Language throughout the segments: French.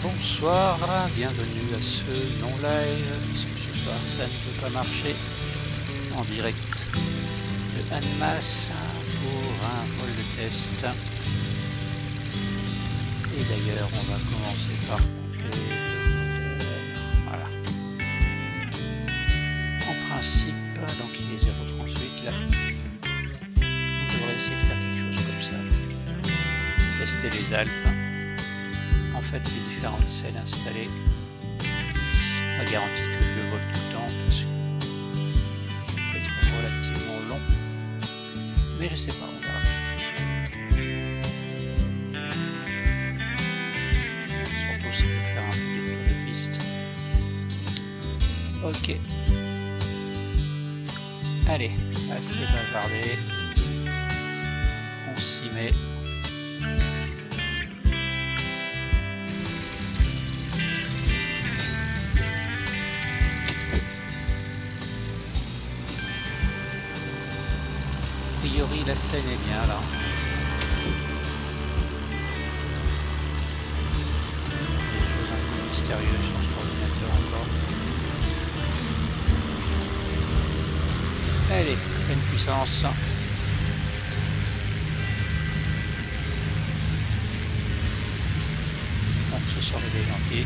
Bonsoir, bienvenue à ce non-live, puisque ce soir ça ne peut pas marcher en direct de Annemasse pour un vol de test. Et d'ailleurs on va commencer par couper le moteur. Voilà. En principe, donc il est 038 là. On devrait essayer de faire quelque chose comme ça. Tester les Alpes. En fait, les différentes selles installées. Pas garanti que je le vole tout le temps parce que ça peut être relativement long. Mais je sais pas, on verra. Surtout si on peut faire un peu de tour de piste. Ok. Allez, assez bavardé. On s'y met. A priori la scène est bien là. Des choses un peu mystérieuses sur cet ordinateur encore. Allez, pleine puissance. On se sort les gentils.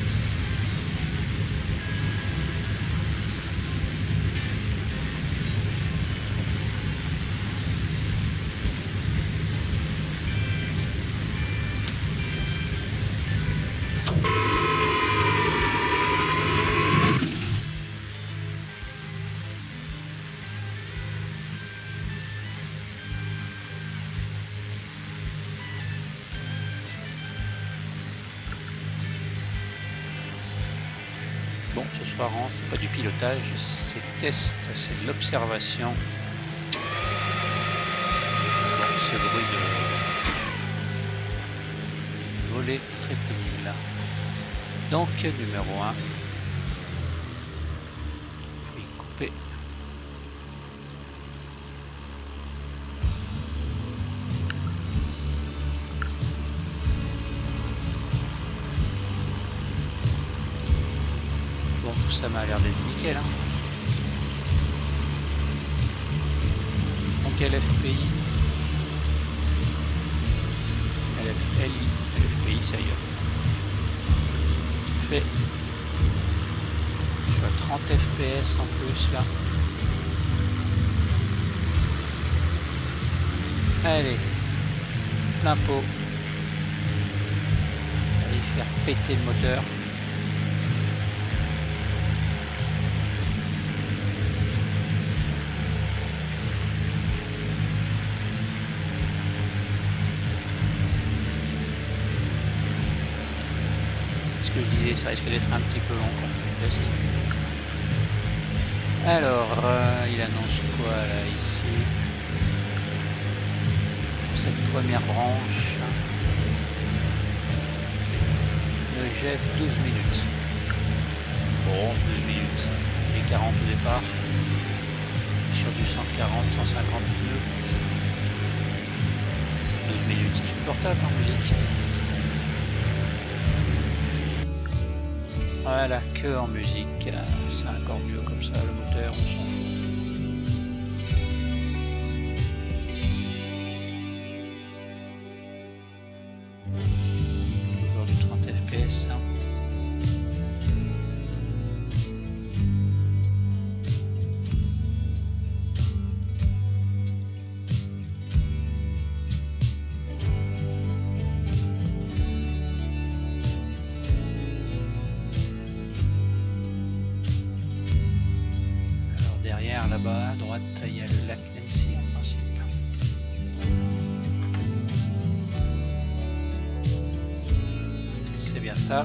Bon, ce soir, c'est pas du pilotage, c'est test, c'est de l'observation. Bon, ce bruit de volet très pénible. Donc, numéro 1. Puis couper. Bon, tout ça m'a l'air d'être nickel. Hein. Donc LFPI, LFLI, LFPI, ça y est. Fait. Je suis à 30 FPS en plus là. Allez, plein pot. Allez faire péter le moteur. Je disais, ça risque d'être un petit peu long comme test. Alors, il annonce quoi là ici? Pour cette première branche, le jet 12 minutes. Bon, 12 minutes. Il est 40 au départ. Sur du 140, 150 pneus. 12 minutes, c'est supportable en musique. Voilà, que en musique, c'est encore mieux comme ça, le moteur, on s'en fout. Toujours du 30 FPS. Hein. Là-bas à droite, il y a le lac Nancy en principe. C'est bien ça.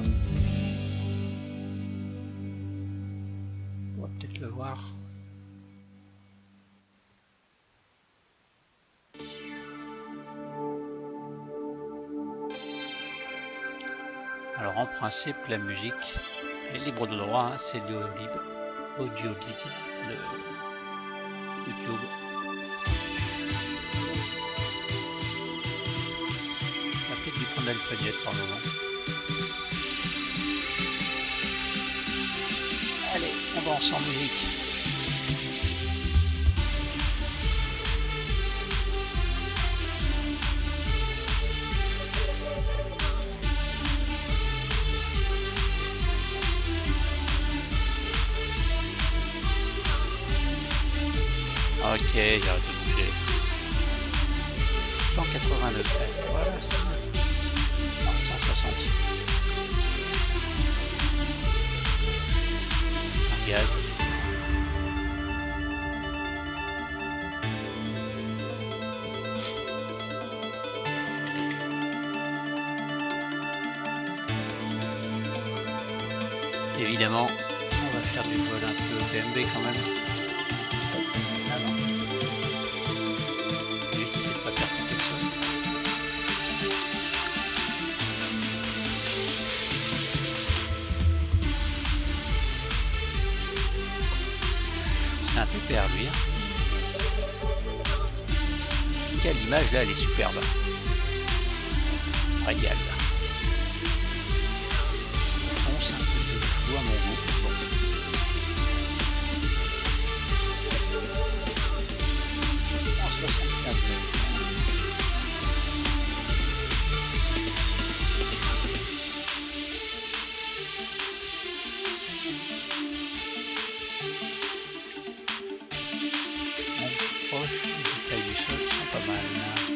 On va peut-être le voir. Alors en principe, la musique est libre de droit, hein, c'est audio libre de YouTube. On va peut-être lui prendre l'alphabet par le moment. On danse en musique. Ok, j'arrête de bouger. 189, voilà, c'est bien. Non, 160. Un gaz. Évidemment, on va faire du vol un peu PMB quand même. Juste essayer de pas faire protection. C'est un peu perdu. Quelle image là, elle est superbe. Régale. Bon, c'est un peu de flou à mon goût. Bon. En 75 minutes. Proche, les détails du sol sont pas mal.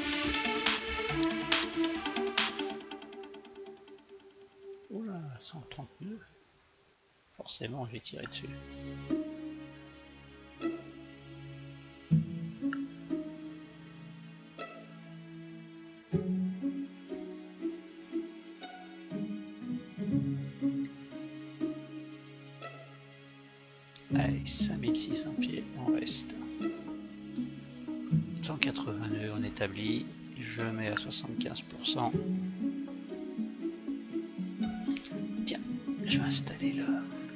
Oula, 132. Forcément, j'ai tiré dessus. Allez, 5600 pieds, on reste. 182 on établit, je mets à 75%. Tiens, je vais installer là.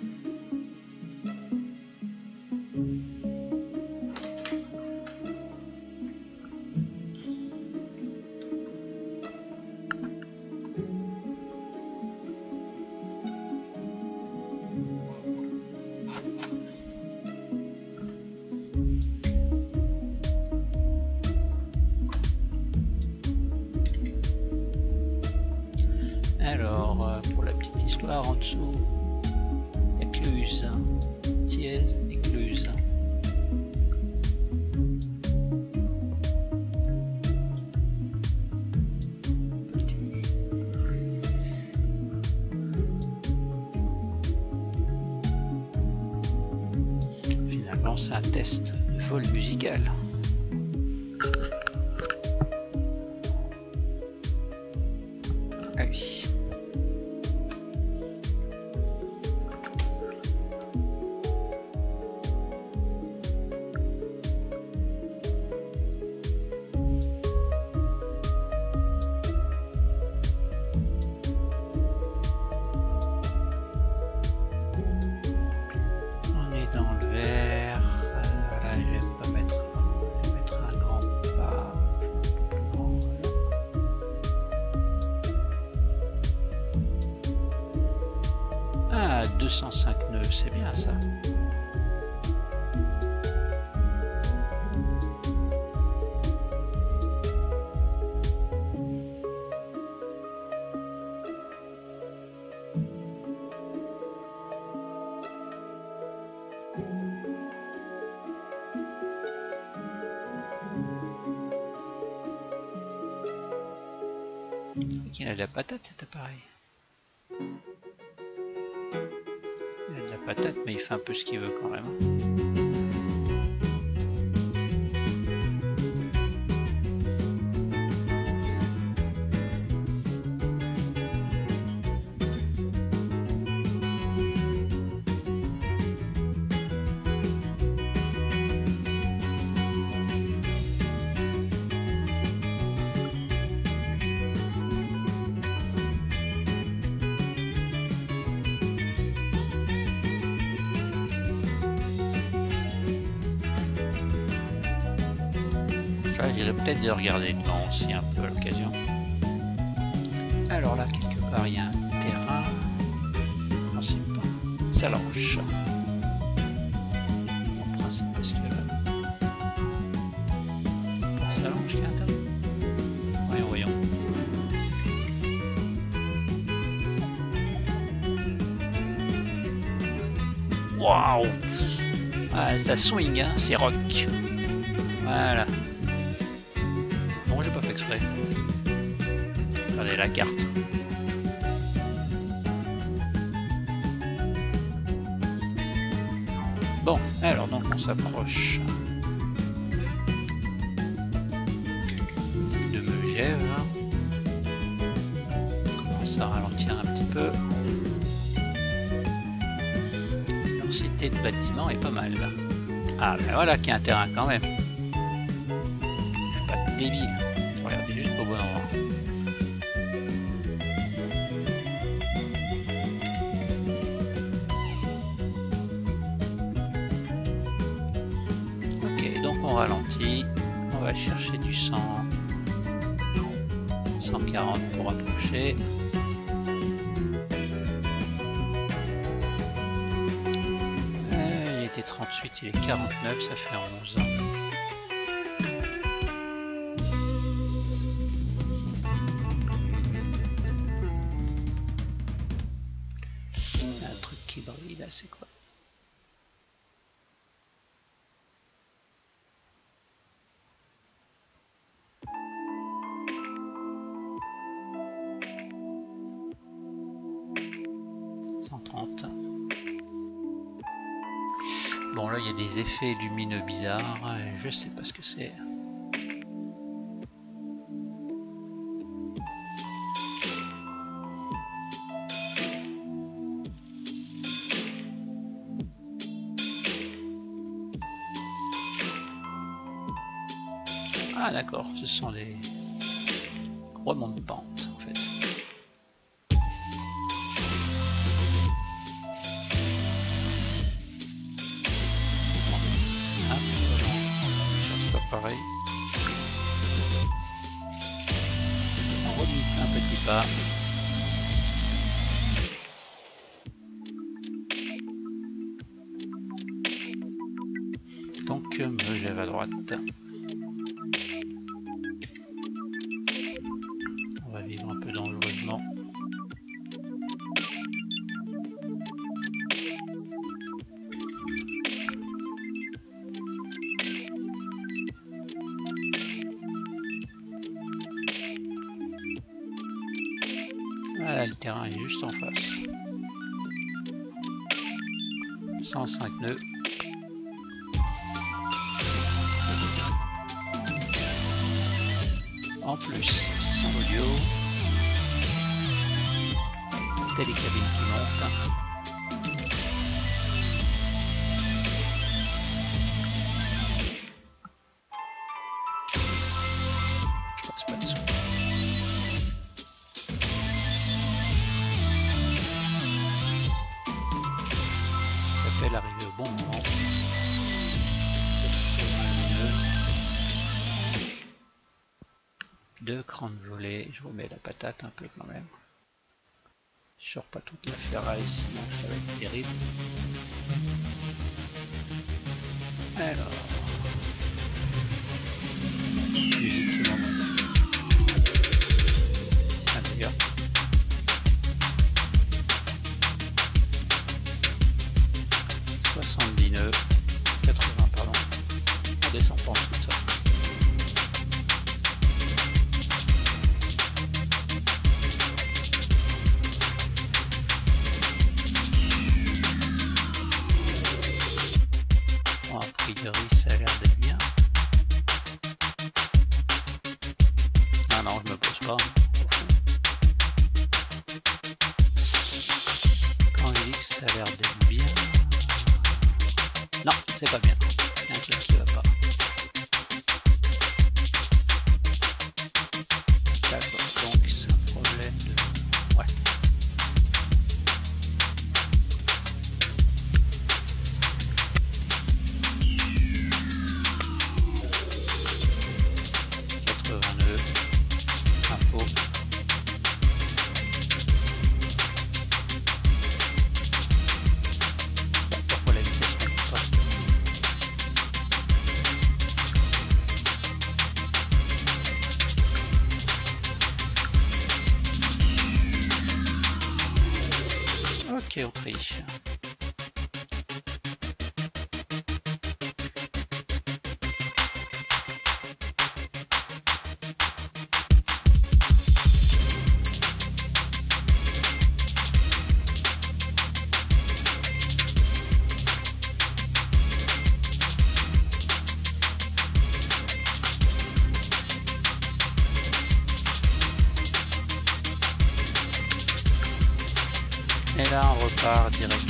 Alors, pour la petite histoire, en dessous, écluse, Thièse, écluse. Finalement, c'est un test de vol musical. Ah oui. On est dans le vert. Là, je vais pas mettre, je vais mettre un grand pas, un peu plus grand. Voilà. Ah, 205 nœuds, c'est bien ça. Il a de la patate cet appareil. Il a de la patate, mais il fait un peu ce qu'il veut quand même. J'irais peut-être de regarder dedans aussi un peu à l'occasion. Alors là, quelque part, il y a un terrain. Non, c'est pas. Salanches. Waouh! Ah, ça swing, hein, c'est rock. Voilà. Bon, j'ai pas fait exprès. Regardez la carte. Bon, alors donc on s'approche de Megève. On commence à ralentir un petit peu. La densité de bâtiment est pas mal. Ah ben voilà qu'il y a un terrain quand même. Je suis pas débile. Je regardais juste au bon endroit. On ralentit, on va chercher du 100, 140 pour approcher. Il était 38, il est 49, ça fait 11. Un truc qui brille là, c'est quoi? Bon là il y a des effets lumineux bizarres, je sais pas ce que c'est. Ah d'accord, ce sont des remontes de pente en fait. Pareil. On remet un petit pas. Donc Megève à droite. On va vivre un peu dangereusement. Voilà, le terrain est juste en face. 105 nœuds. En plus, sans audio. Télécabine qui monte. Je passe pas dessous. Arriver au bon moment. Deux crans de volet, je remets la patate un peu quand même. Je sors pas toute la ferraille sinon ça va être terrible. Alors. Ah d'ailleurs. Nœuds, 80 pardon, on descend pas en dessous de ça. Bon, a priori ça a l'air d'être bien. Ah non, je me pose pas. Quand je dis que ça a l'air d'être bien. Non, c'est pas bien. Il y a un truc qui va pas. D'accord, donc c'est un problème de... Ouais. Info. Ok, Autriche. Et là on repart direct.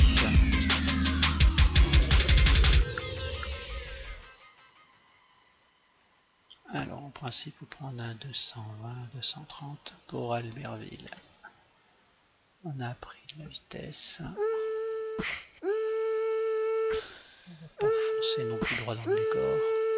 Alors en principe vous prenez un 220, 230 pour Albertville. On a pris de la vitesse. On va pas foncer non plus droit dans le décor.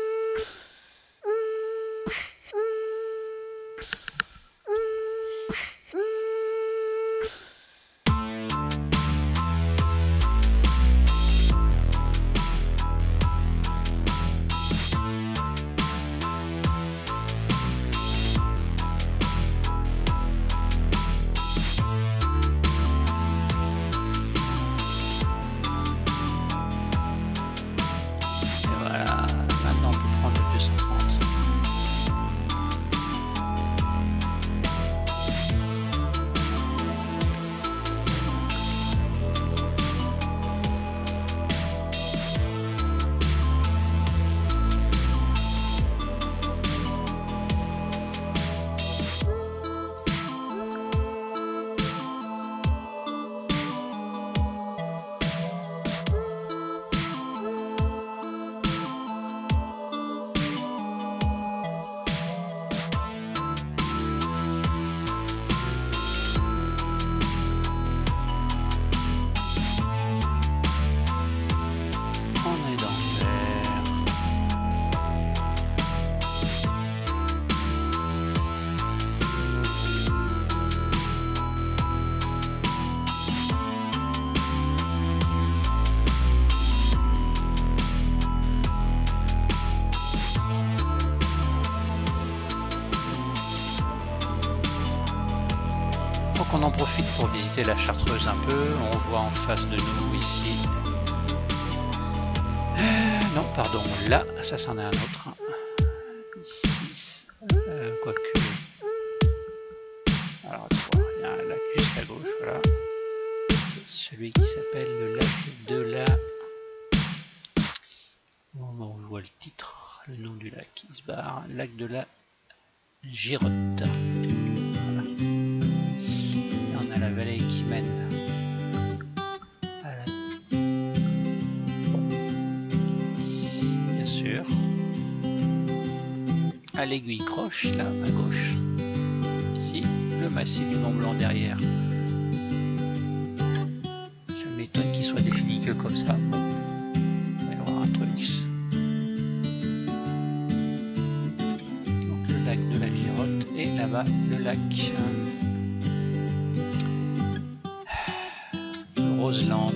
On en profite pour visiter la Chartreuse un peu. On voit en face de nous ici. Non, pardon, là, ça c'en est un autre. Ici, quoique. Alors, il y a un lac juste à gauche, voilà. C'est celui qui s'appelle le lac de la. Au moment où je vois le titre, le nom du lac qui se barre, lac de la Girotte. Voilà. La vallée qui mène à la... bien sûr à l'aiguille Croche là à gauche, ici le massif du Mont Blanc derrière. Ça m'étonne qu'il soit défini que comme ça. Il va y avoir un truc. Donc le lac de la Girotte et là-bas le lac Roseland.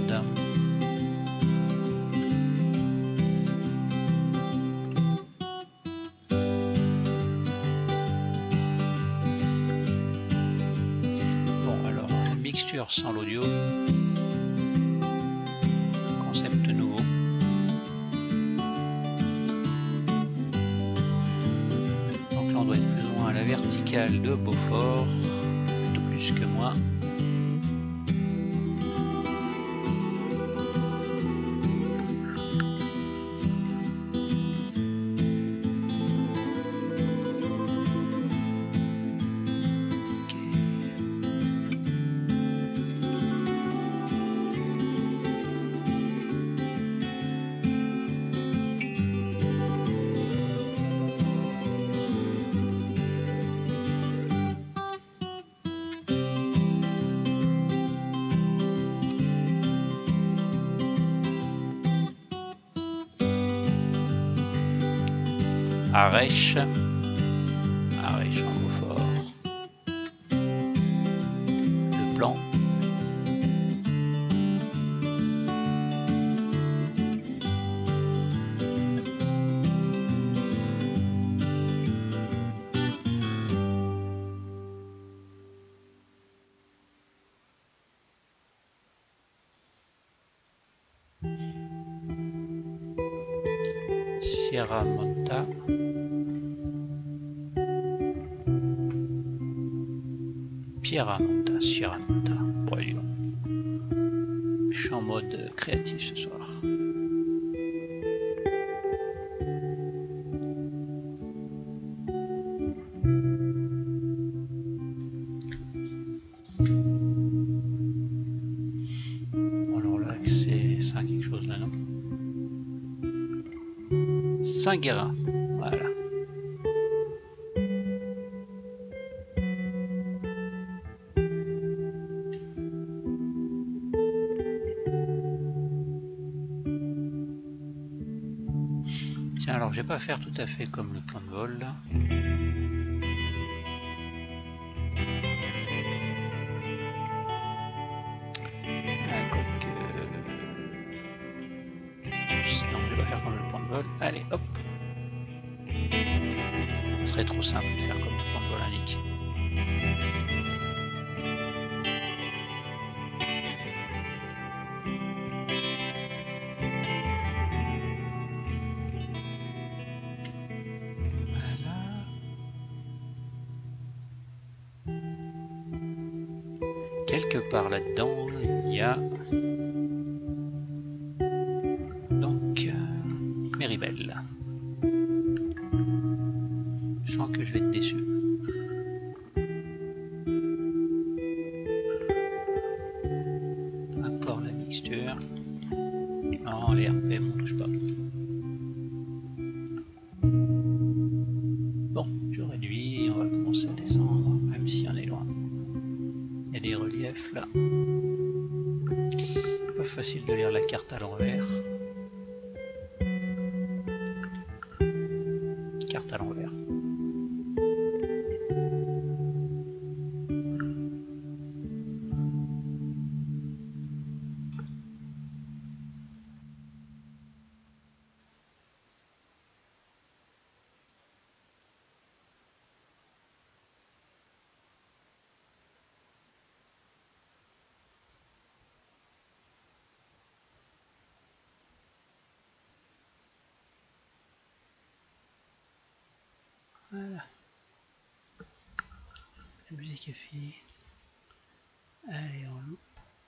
Bon alors, mixture sans l'audio, concept nouveau. Donc là on doit être plus ou moins à la verticale de Beaufort, plutôt plus que moi. Arèche en Beaufort. Le plan. Sierra Monta. Sierra Monta. Voyons. Je suis en mode créatif ce soir. Saint-Guérin. Voilà. Tiens, alors je vais pas faire tout à fait comme le plan de vol là. Non, je vais pas faire comme le plan de vol. Allez, hop. Ce serait trop simple de faire comme le plan de vol indique. Voilà. Quelque part là-dedans, il y a Méribel. Je sens que je vais être déçu. Encore la mixture. Non, les RPM on touche pas. Bon, je réduis, on va commencer à descendre, même si on est loin. Il y a des reliefs là. Pas facile de lire la carte à l'envers. Carte à l'envers. Voilà. La musique est finie. Allez, on loupe.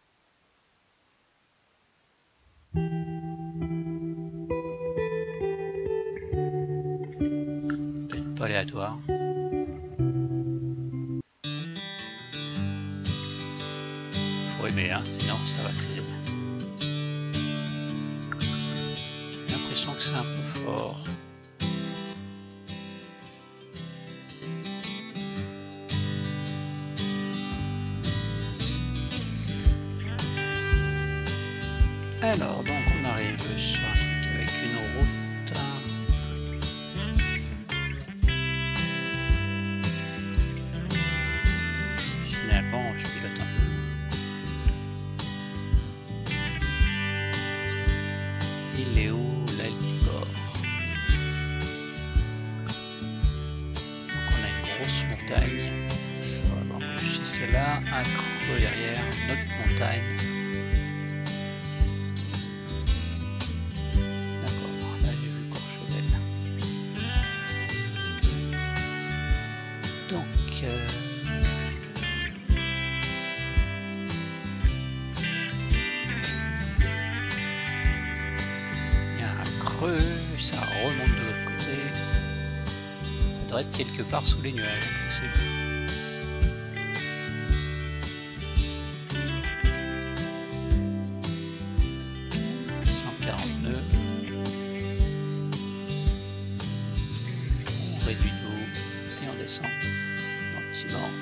Peut-être pas aléatoire. Faut aimer, hein, sinon ça va criser. J'ai l'impression que c'est un peu fort. Alors, donc on arrive sur un truc avec une route. Finalement, je pilote un peu. Il est où l'altiport? Donc on a une grosse montagne. On va embaucher celle-là, un creux derrière, une autre montagne. Ça remonte de l'autre côté. Ça devrait être quelque part sous les nuages. C'est 140 nœuds. On réduit l'eau et on descend gentiment.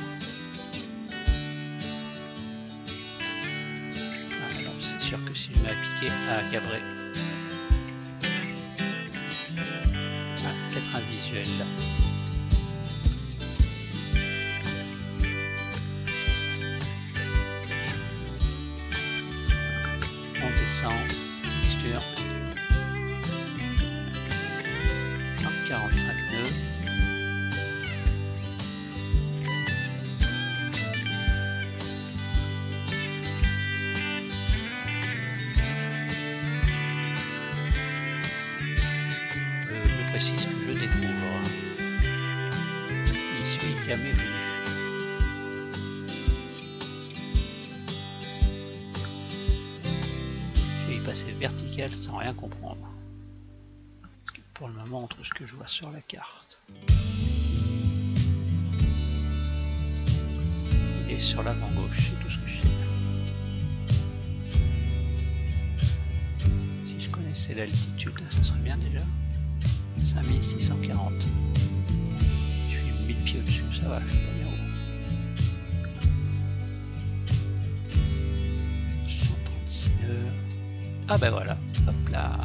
Alors c'est sûr que si je mets à piquer à cabrer. Un visuel là. On descend, mixture 145 nœuds. C'est ce que je découvre. Il suis jamais venu. Je vais y passer vertical sans rien comprendre. Pour le moment, entre ce que je vois sur la carte et sur l'avant gauche, c'est tout ce que je sais. Si je connaissais l'altitude, ça serait bien déjà. 5640. Je suis 1000 pieds au-dessus, ça va, je suis pas bien haut. 136 nœuds. Ah ben voilà, hop là.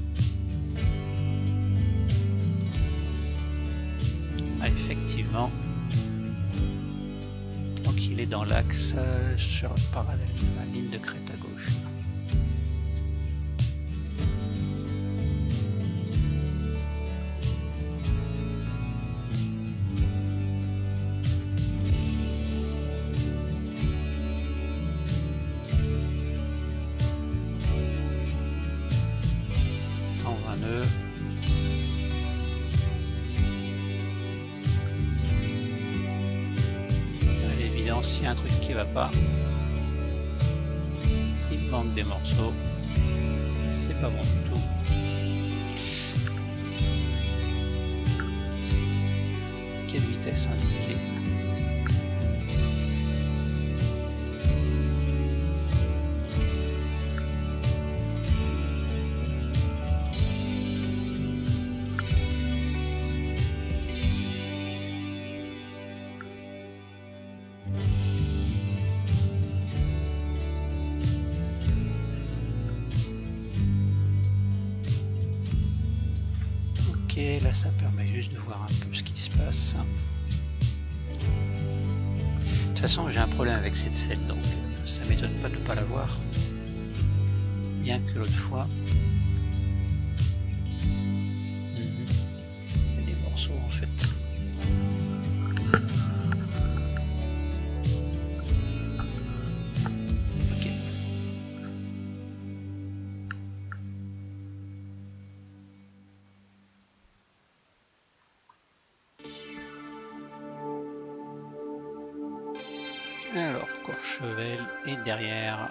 Ah, effectivement. Donc il est dans l'axe sur parallèle à la ligne de crête à gauche. S'il y a un truc qui va pas, il me manque des morceaux, c'est pas bon du tout. Quelle vitesse indiquée? Ok, là ça permet juste de voir un peu ce qui se passe. De toute façon j'ai un problème avec cette selle, donc ça m'étonne pas de ne pas la voir. Bien que l'autre fois, il y a des morceaux en fait. Ok. Alors, Courchevel est derrière.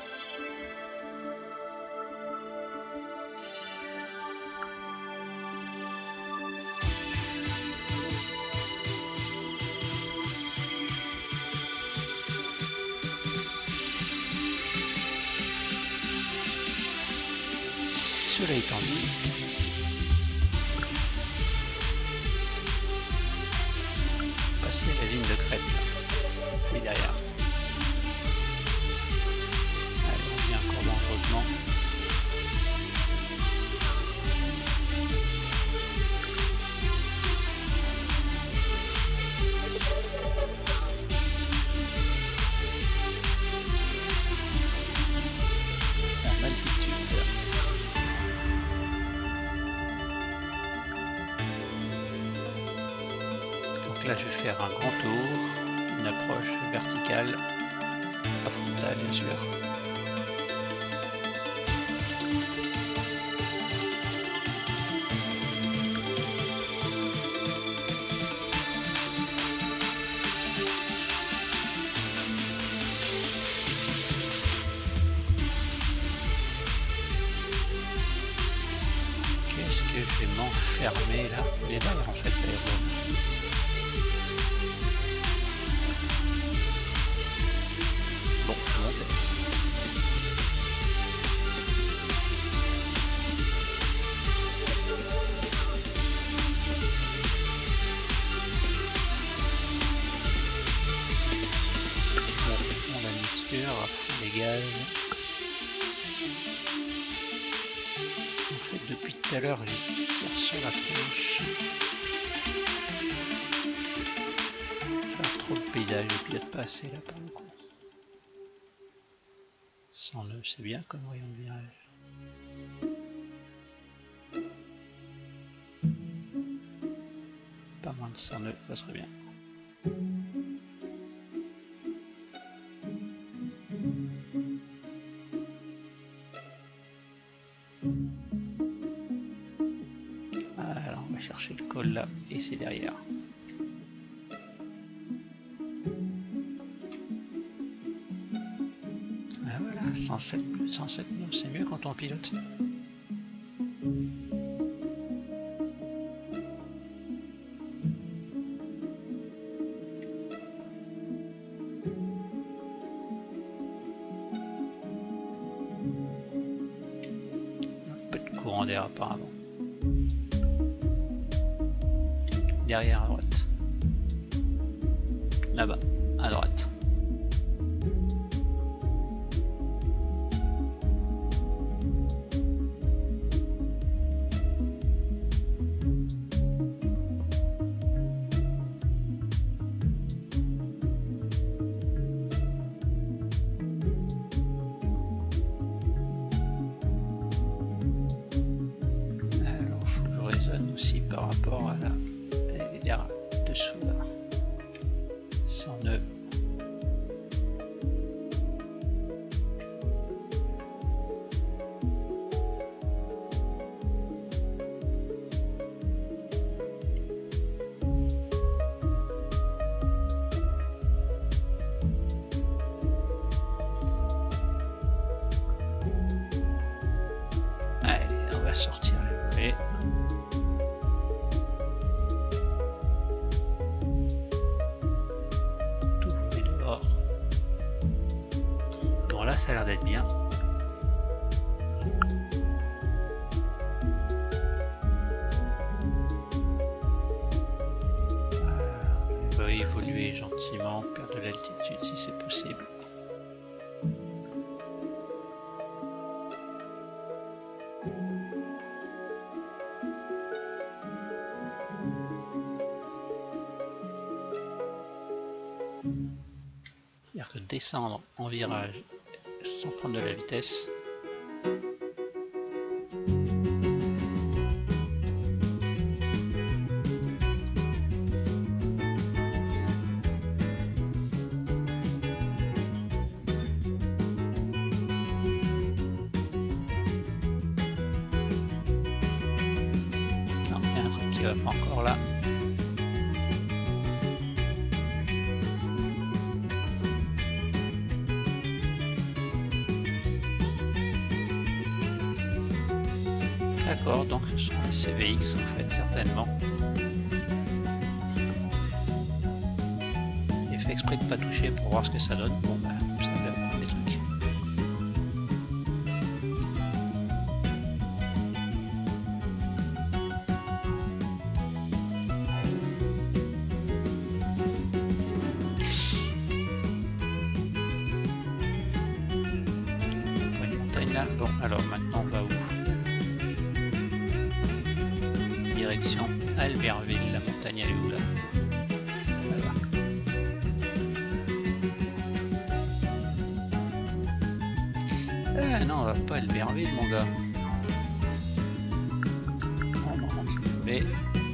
Cela étant dit, passer la ligne de crête. C'est derrière. Allez, on vient encore dangereusement. La altitude. Donc là, je vais faire un grand tour. Une approche verticale, pas frontale bien sûr. Qu'est-ce que je vais m'enfermer là? Les barres en fait, bon, je monte. Bon, on a mis sur à fond les gaz. En fait, depuis tout à l'heure, je tire sur la tronche. Faire trop de paysage, je pilote pas assez là par le coup. 100 nœuds, c'est bien comme rayon de virage. Pas moins de 100 nœuds, ça serait bien. Alors on va chercher le col là, et c'est derrière. Ah voilà, 107 nœuds, c'est mieux quand on pilote. Un peu de courant d'air apparemment. derrière à droite. Là-bas, à droite. Par rapport à l'air dessous là, sans nœud. Allez, on va sortir le volet. Ça a l'air d'être bien. On va évoluer gentiment, perdre de l'altitude si c'est possible. C'est-à-dire que descendre en virage sans prendre de la vitesse. Non, il y a un truc qui va pas encore là. D'accord, donc ce sont les CVX en fait, certainement. J'ai fait exprès de ne pas toucher pour voir ce que ça donne. Bon, bah, ça va prendre des trucs. Une montagne là. Bon, alors maintenant on va où? Direction Albertville, la montagne elle est où là? Ça va. Ah non, on va pas à Albertville mon gars. Non, non, je voulais.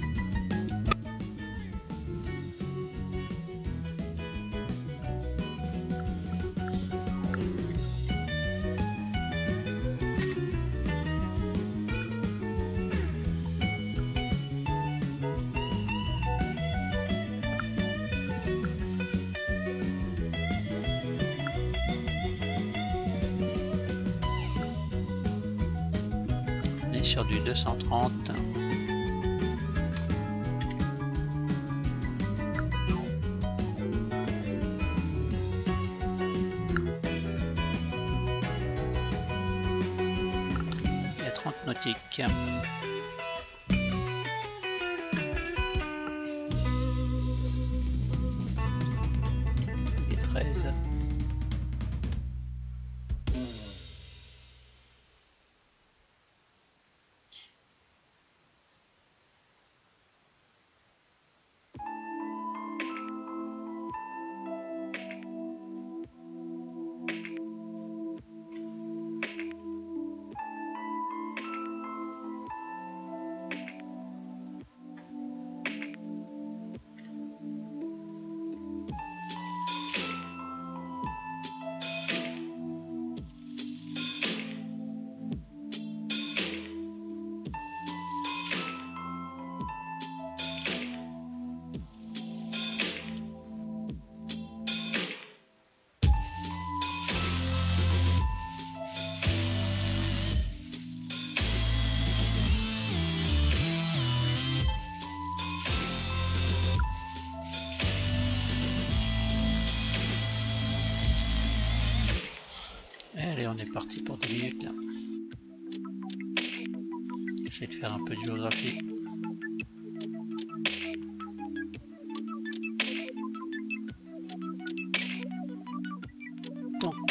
Sur du 230. Il y a 30 nautiques. Et 13. Allez, on est parti pour 10 minutes là. J'essaie de faire un peu de géographie.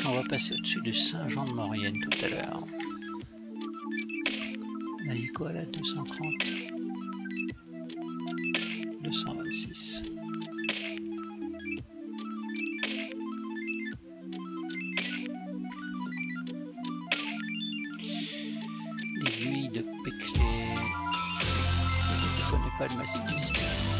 On va passer au-dessus de Saint-Jean-de-Maurienne tout à l'heure. On a dit quoi là? 230 226. L'aiguille de Péclé. Je ne connais pas le massif ici.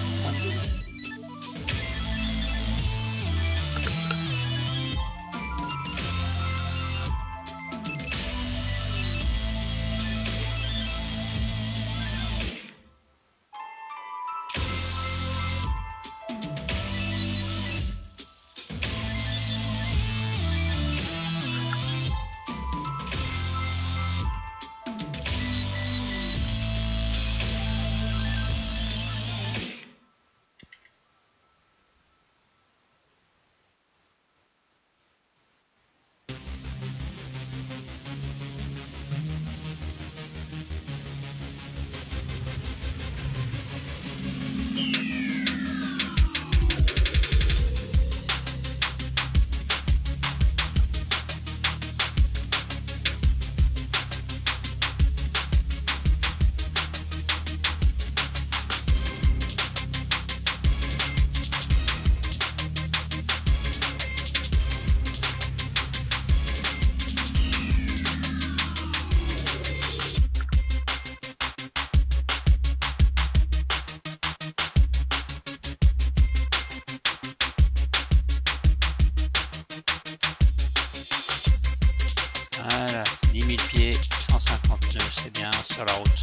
Voilà, 10 000 pieds, 150 nœuds, c'est bien sur la route.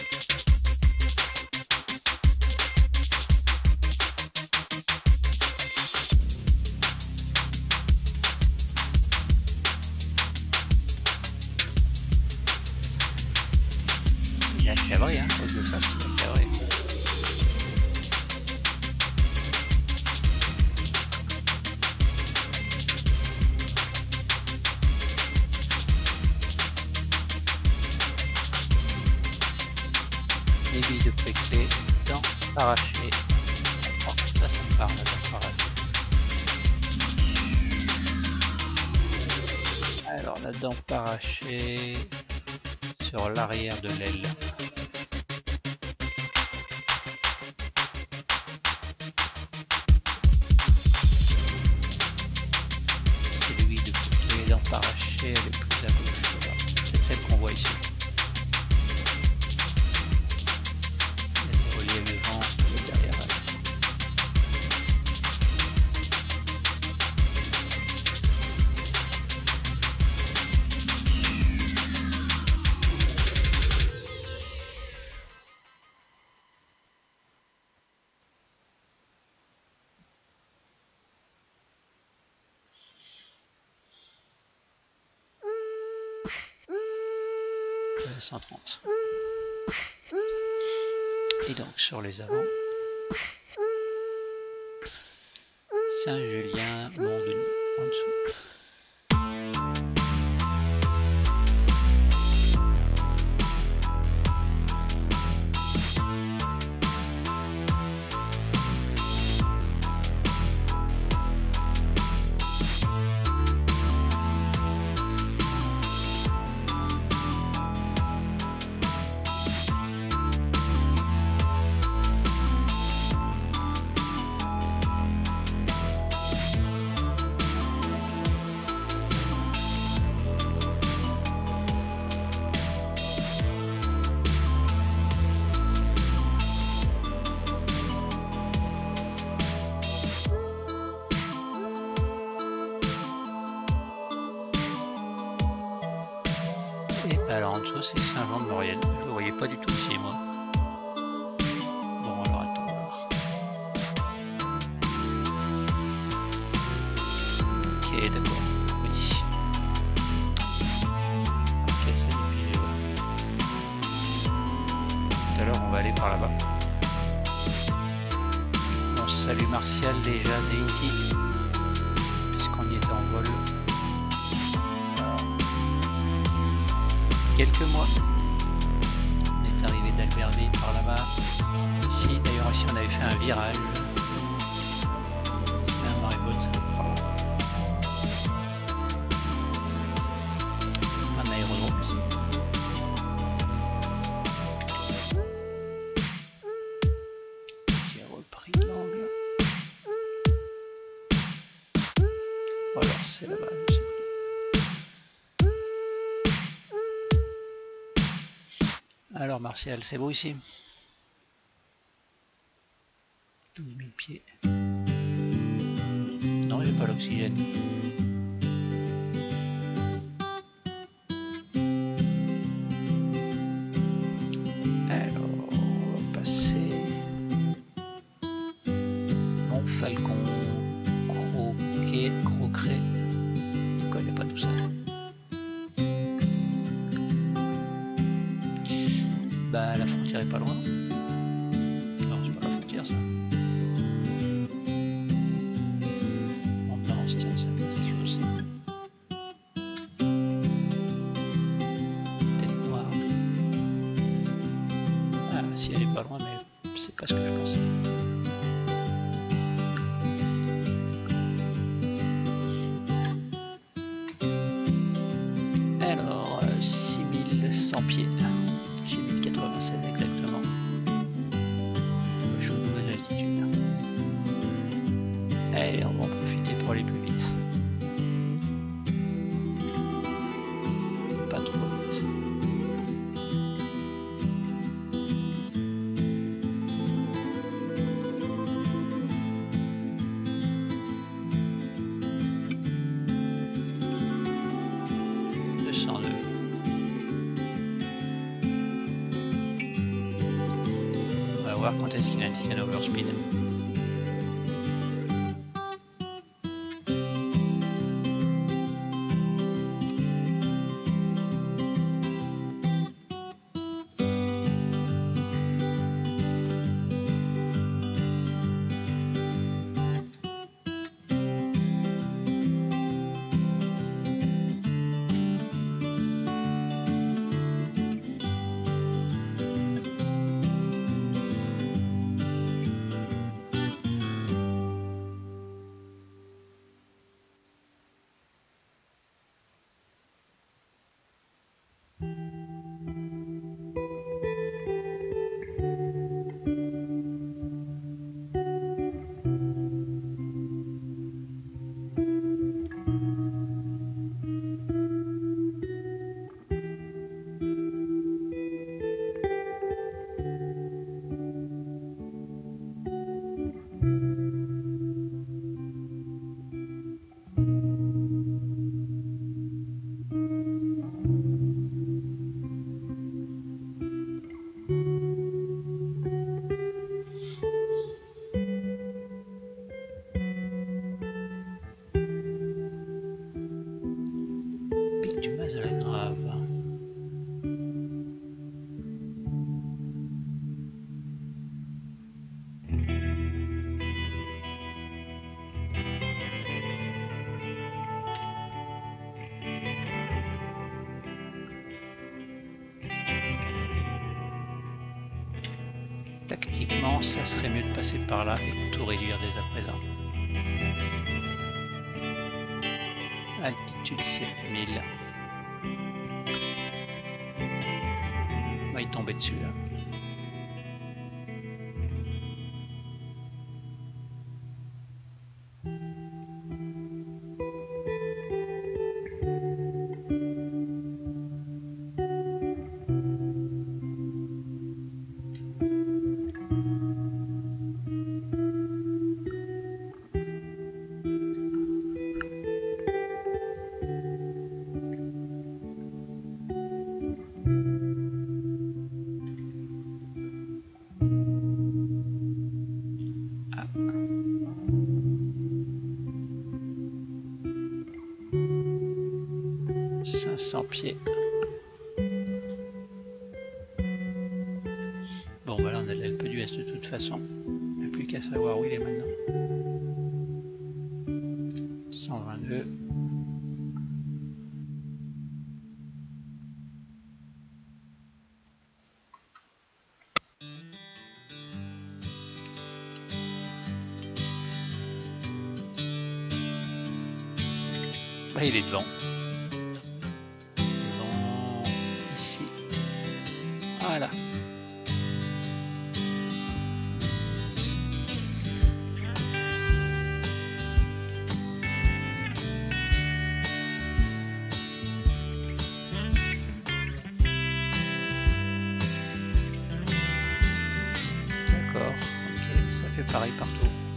Il a cabré, hein, faut que je le fasse, il a cabré. Les billes de Péclé, dents arrachées. Oh, ça me parle, la dent arrachée. Alors, la dent arrachée sur l'arrière de l'aile. C'est lui de Péclé, les dents arrachées, elle est plus à gauche. C'est celle qu'on voit ici. Le vent derrière elle. « 130. Et donc sur les avants, Saint-Julien, Mont-Denis en dessous. Alors en dessous c'est Saint-Jean-de-Maurienne, je le voyais pas du tout ici moi. Bon alors attends voir. Ok d'accord, oui. Ok ça depuis je vois. Tout à l'heure on va aller par là-bas. Bon salut Martial déjà, t'es ici. Puisqu'on y était en vol. Quelques mois. On est arrivé d'Albertville par là-bas. Ici, d'ailleurs, ici on avait fait un virage. C'est un marébotte, ça. c'est là-bas. Alors Martial, c'est beau ici. 12 000 pieds. Non, il n'y a pas l'oxygène. Alors, on va passer. Mont Falcon, Croquet, Crocret. Je ne connais pas tout ça. Bah, la frontière est pas loin. Non, c'est pas la frontière ça. Tiens, ça me dit quelque chose. Tête noire. Ah, si elle est pas loin, mais c'est pas ce que je pensais. Alors, 6100 pieds. J'ai 1096 exactement. Je suis aux nouvelles altitudes. Allez, on va en profiter pour aller plus vite. Pas trop vite. On va voir quand est-ce qu'il indique un overspeed. Tactiquement, ça serait mieux de passer par là et de tout réduire dès à présent. Altitude 7000. On va y tomber dessus là. Pieds. Bon, voilà, on a l'Alpe d'Huez de toute façon. Il n'y a plus qu'à savoir où il est maintenant. 122. Bah, il est devant. Voilà. pareil partout.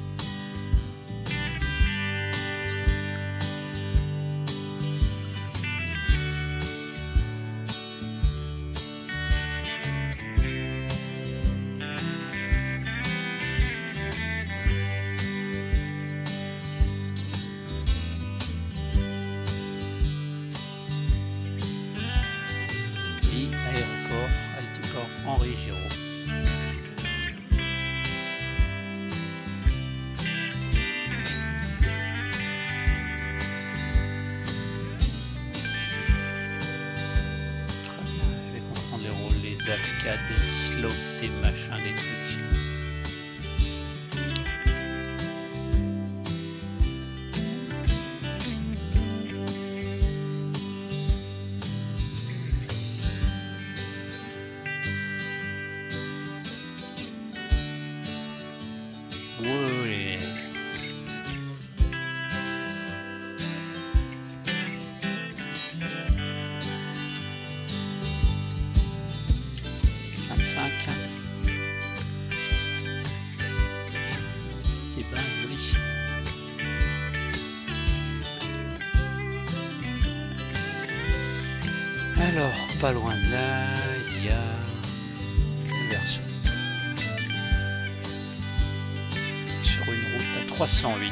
Henri Giraud. Très bien, je vais comprendre les rôles, les arcades, des slopes, des machins, des trucs. C'est pas joli. Alors, pas loin de là, il y a une version. Sur une route à 308.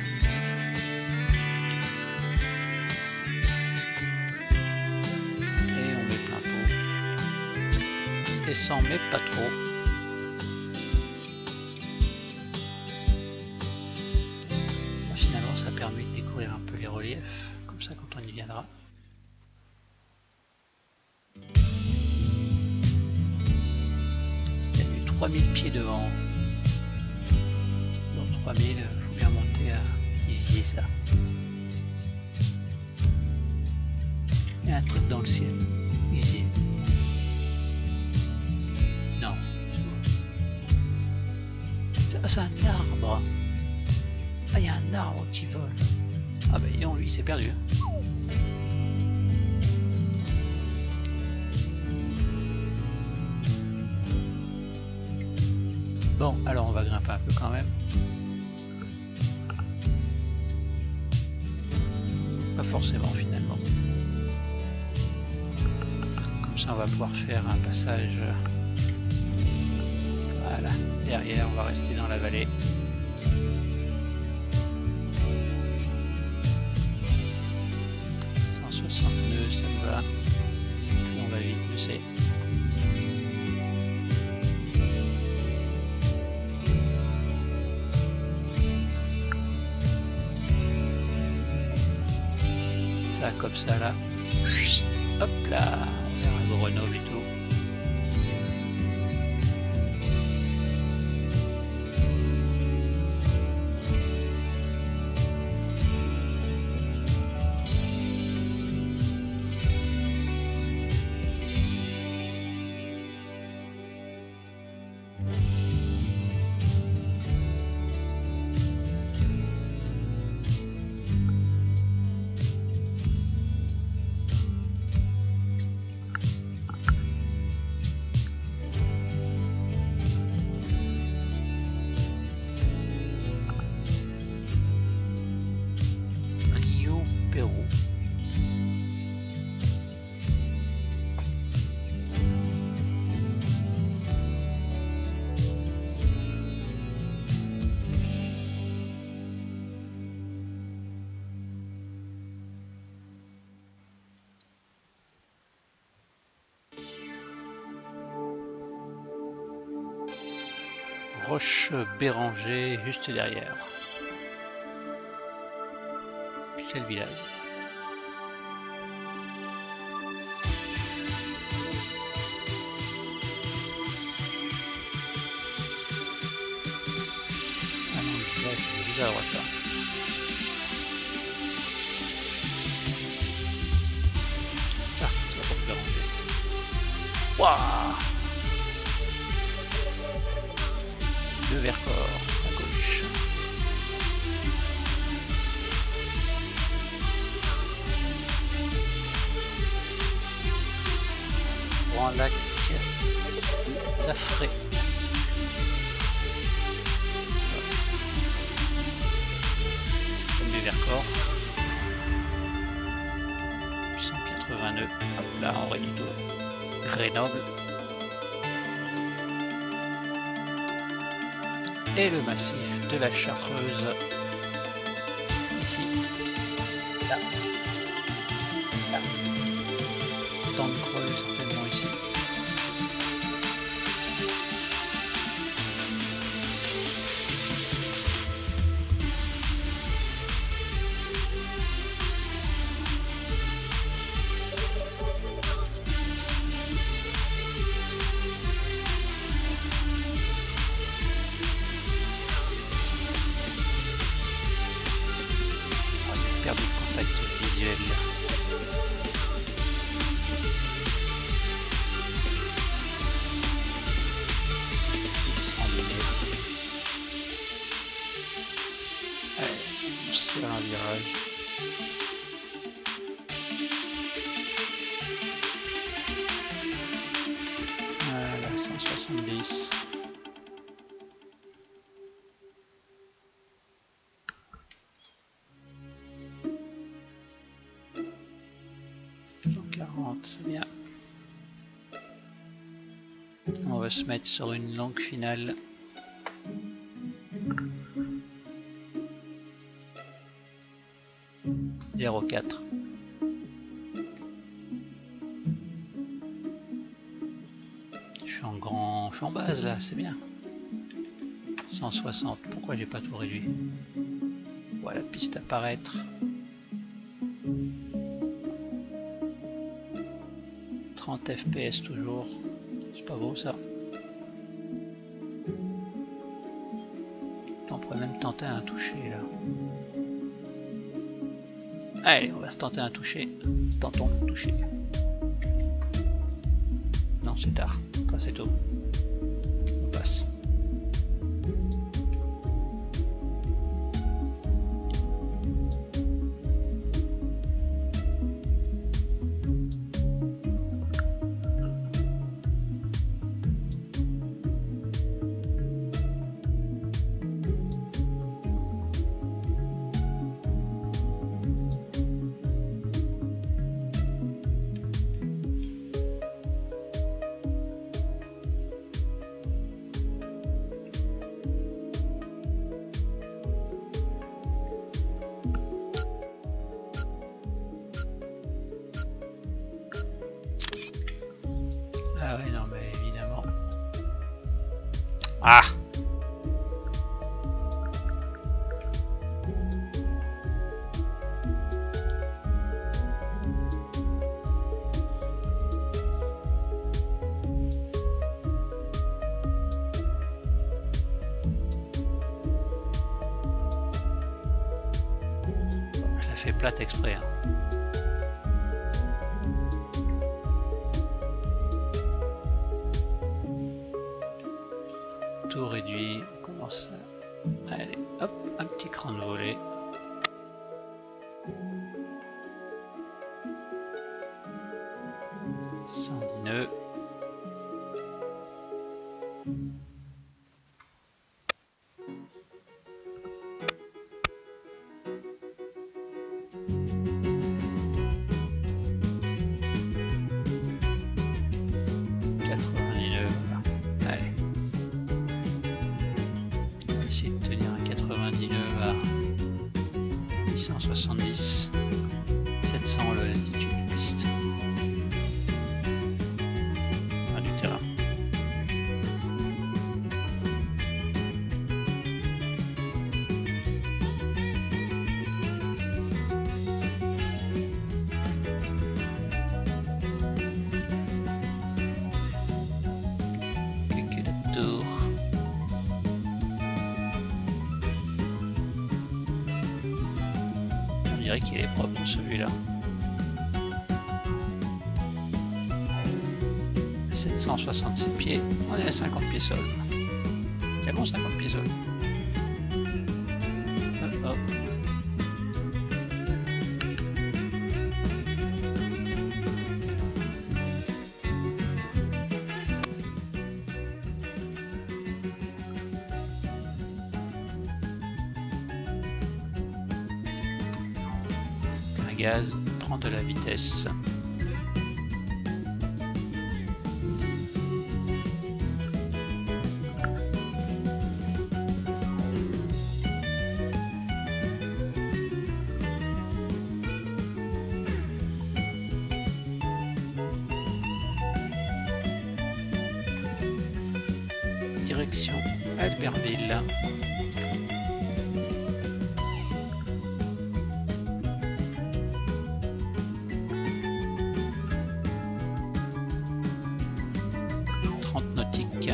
Et on met plein pot. Et ça en met pas trop. Finalement, ça permet de découvrir un peu les reliefs, comme ça quand on y viendra. Il y a du 3000 pieds devant. Dans 3000, il faut bien monter à Isieza. Il y a un truc dans le ciel. Ici. Non. C'est un arbre. Ah, il y a un arbre qui vole. Ah bah non, lui il s'est perdu. Bon, alors on va grimper un peu quand même. Pas forcément finalement. Comme ça on va pouvoir faire un passage. Voilà, derrière on va rester dans la vallée. Nœuds, ça me va. Plus on va vite, mieux c'est. Ça comme ça là. Hop là, vers un Grenoble et tout. Roche Béranger juste derrière. C'est le village. Ah non, le village est déjà à droite là. Ah, c'est la porte Béranger. Waouh! Le Vercors à gauche. Grand lac d'Affray. du Vercors. 180 nœuds. Hop là, en réduit au Grenoble. Et le massif de la Chartreuse. Ici. Là. Là. Autant de creux certainement ici. Perdu le contact visuel. Allez, on serre un virage. Voilà, 170. C'est bien. On va se mettre sur une longue finale. « 0,4. Je suis en base là, c'est bien. 160, pourquoi j'ai pas tout réduit? Voilà, piste apparaître. 30 FPS toujours, c'est pas beau ça. On pourrait même tenter un toucher là. Allez, on va se tenter un toucher. Tentons un toucher. Non, c'est tard, pas c'est tôt. On passe. Ah ouais, non mais évidemment. Ah! Je la fais plate exprès. Hein. Tout réduit, on commence à... Allez, hop, un petit cran de volée. Nœuds. Essayer de tenir un 99 à 870, 700 l'altitude de piste. Enfin, du terrain. Quelques la tour. On dirait qu'il est propre celui-là. 766 pieds, on est à 50 pieds sol. C'est bon 50 pieds sol. Hop, hop. gaz, prend de la vitesse. Direction Albertville. Nautique.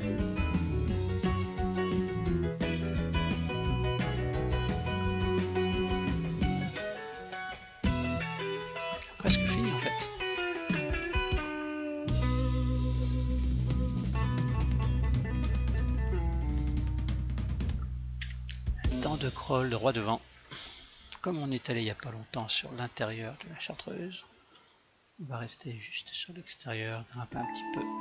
Presque fini en fait. Temps de crawl, droit devant. Comme on est allé il n'y a pas longtemps sur l'intérieur de la chartreuse, on va rester juste sur l'extérieur, grimper un petit peu.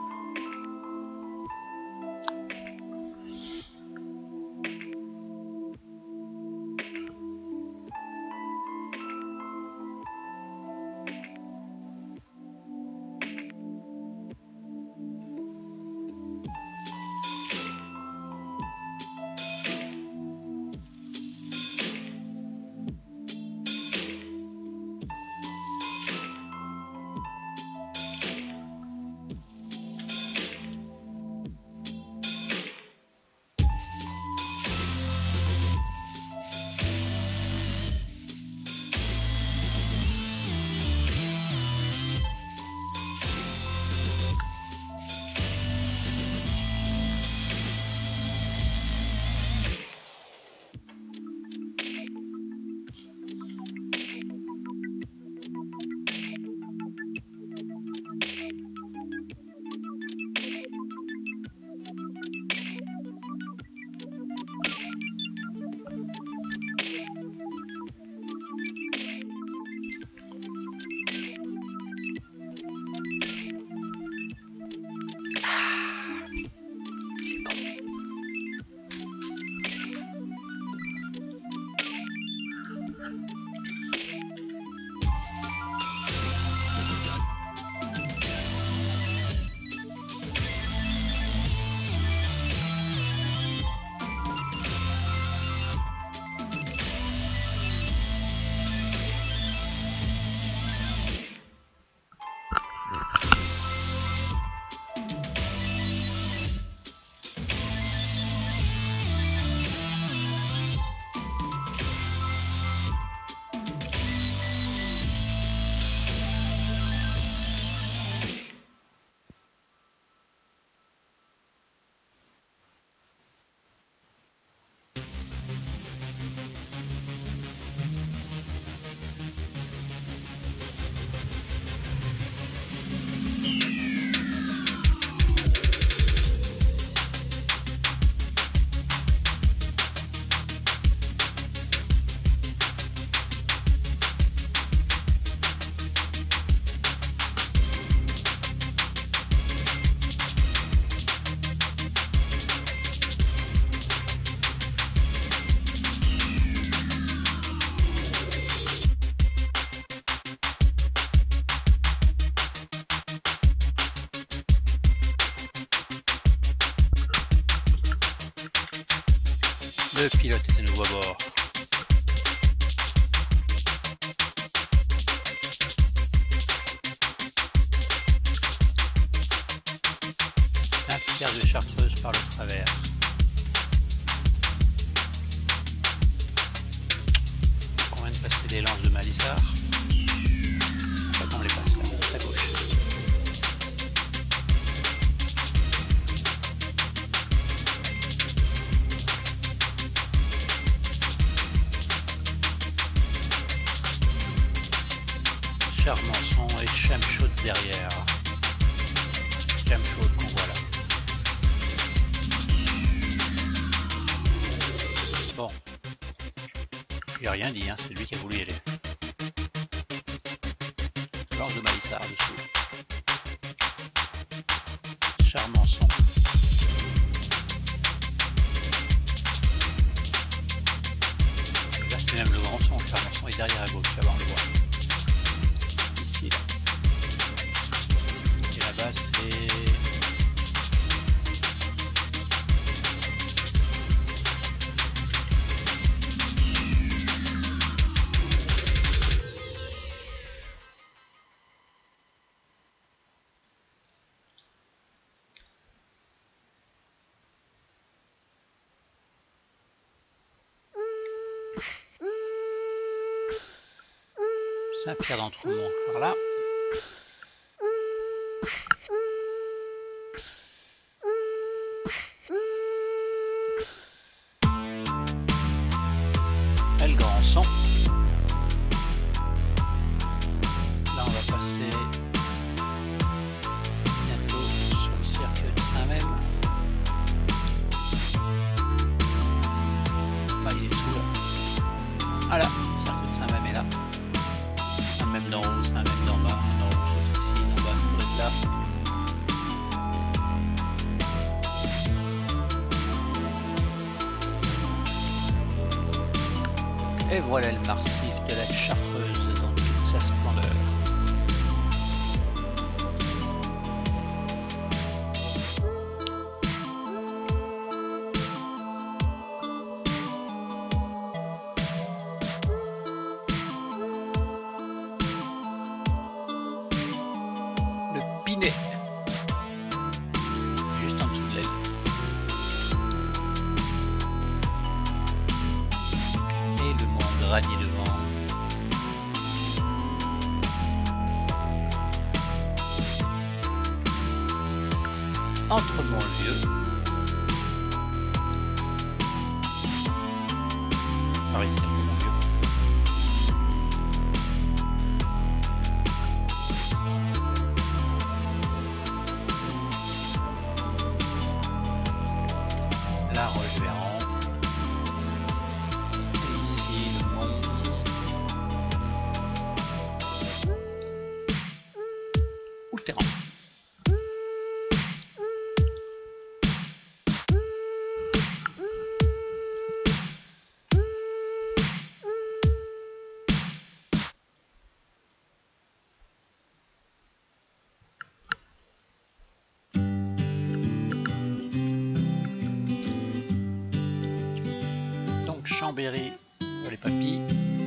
Le pilote est à nouveau à bord. Saint-Pierre de Chartreuse par le travers. On vient de passer des lances de Malissard. Enfin, on les passe là, à gauche. Charmençon et Chamchaude derrière. Chamchaude qu'on voit là. Bon. Il n'a rien dit, hein, c'est lui qui a voulu y aller. Lance de Malissard dessous. Charmençon. Là c'est même le grand son, Charmençon est derrière à gauche, là-bas on le voit. Saint-Pierre d'Entremont encore là. Elgranson. Là on va passer bientôt sur le circuit de Saint-Même. Ah, il est tout là. Voilà, le circuit de Saint-Même est là. Saint-Même d'en haut, Saint-Même d'en bas, d'en haut c'est ici, d'en bas ça doit être là. Et voilà le massif de la Chartreuse dans toute sa splendeur. Le Pinet, juste en dessous de l'Aisne. Et le mont Granier devant. Entremont-le-Vieux. Par ici, Entremont-le-Vieux. La Roche-Véran. Et ici, le mont Outéran. Donc Chambéry, on voit les papilles.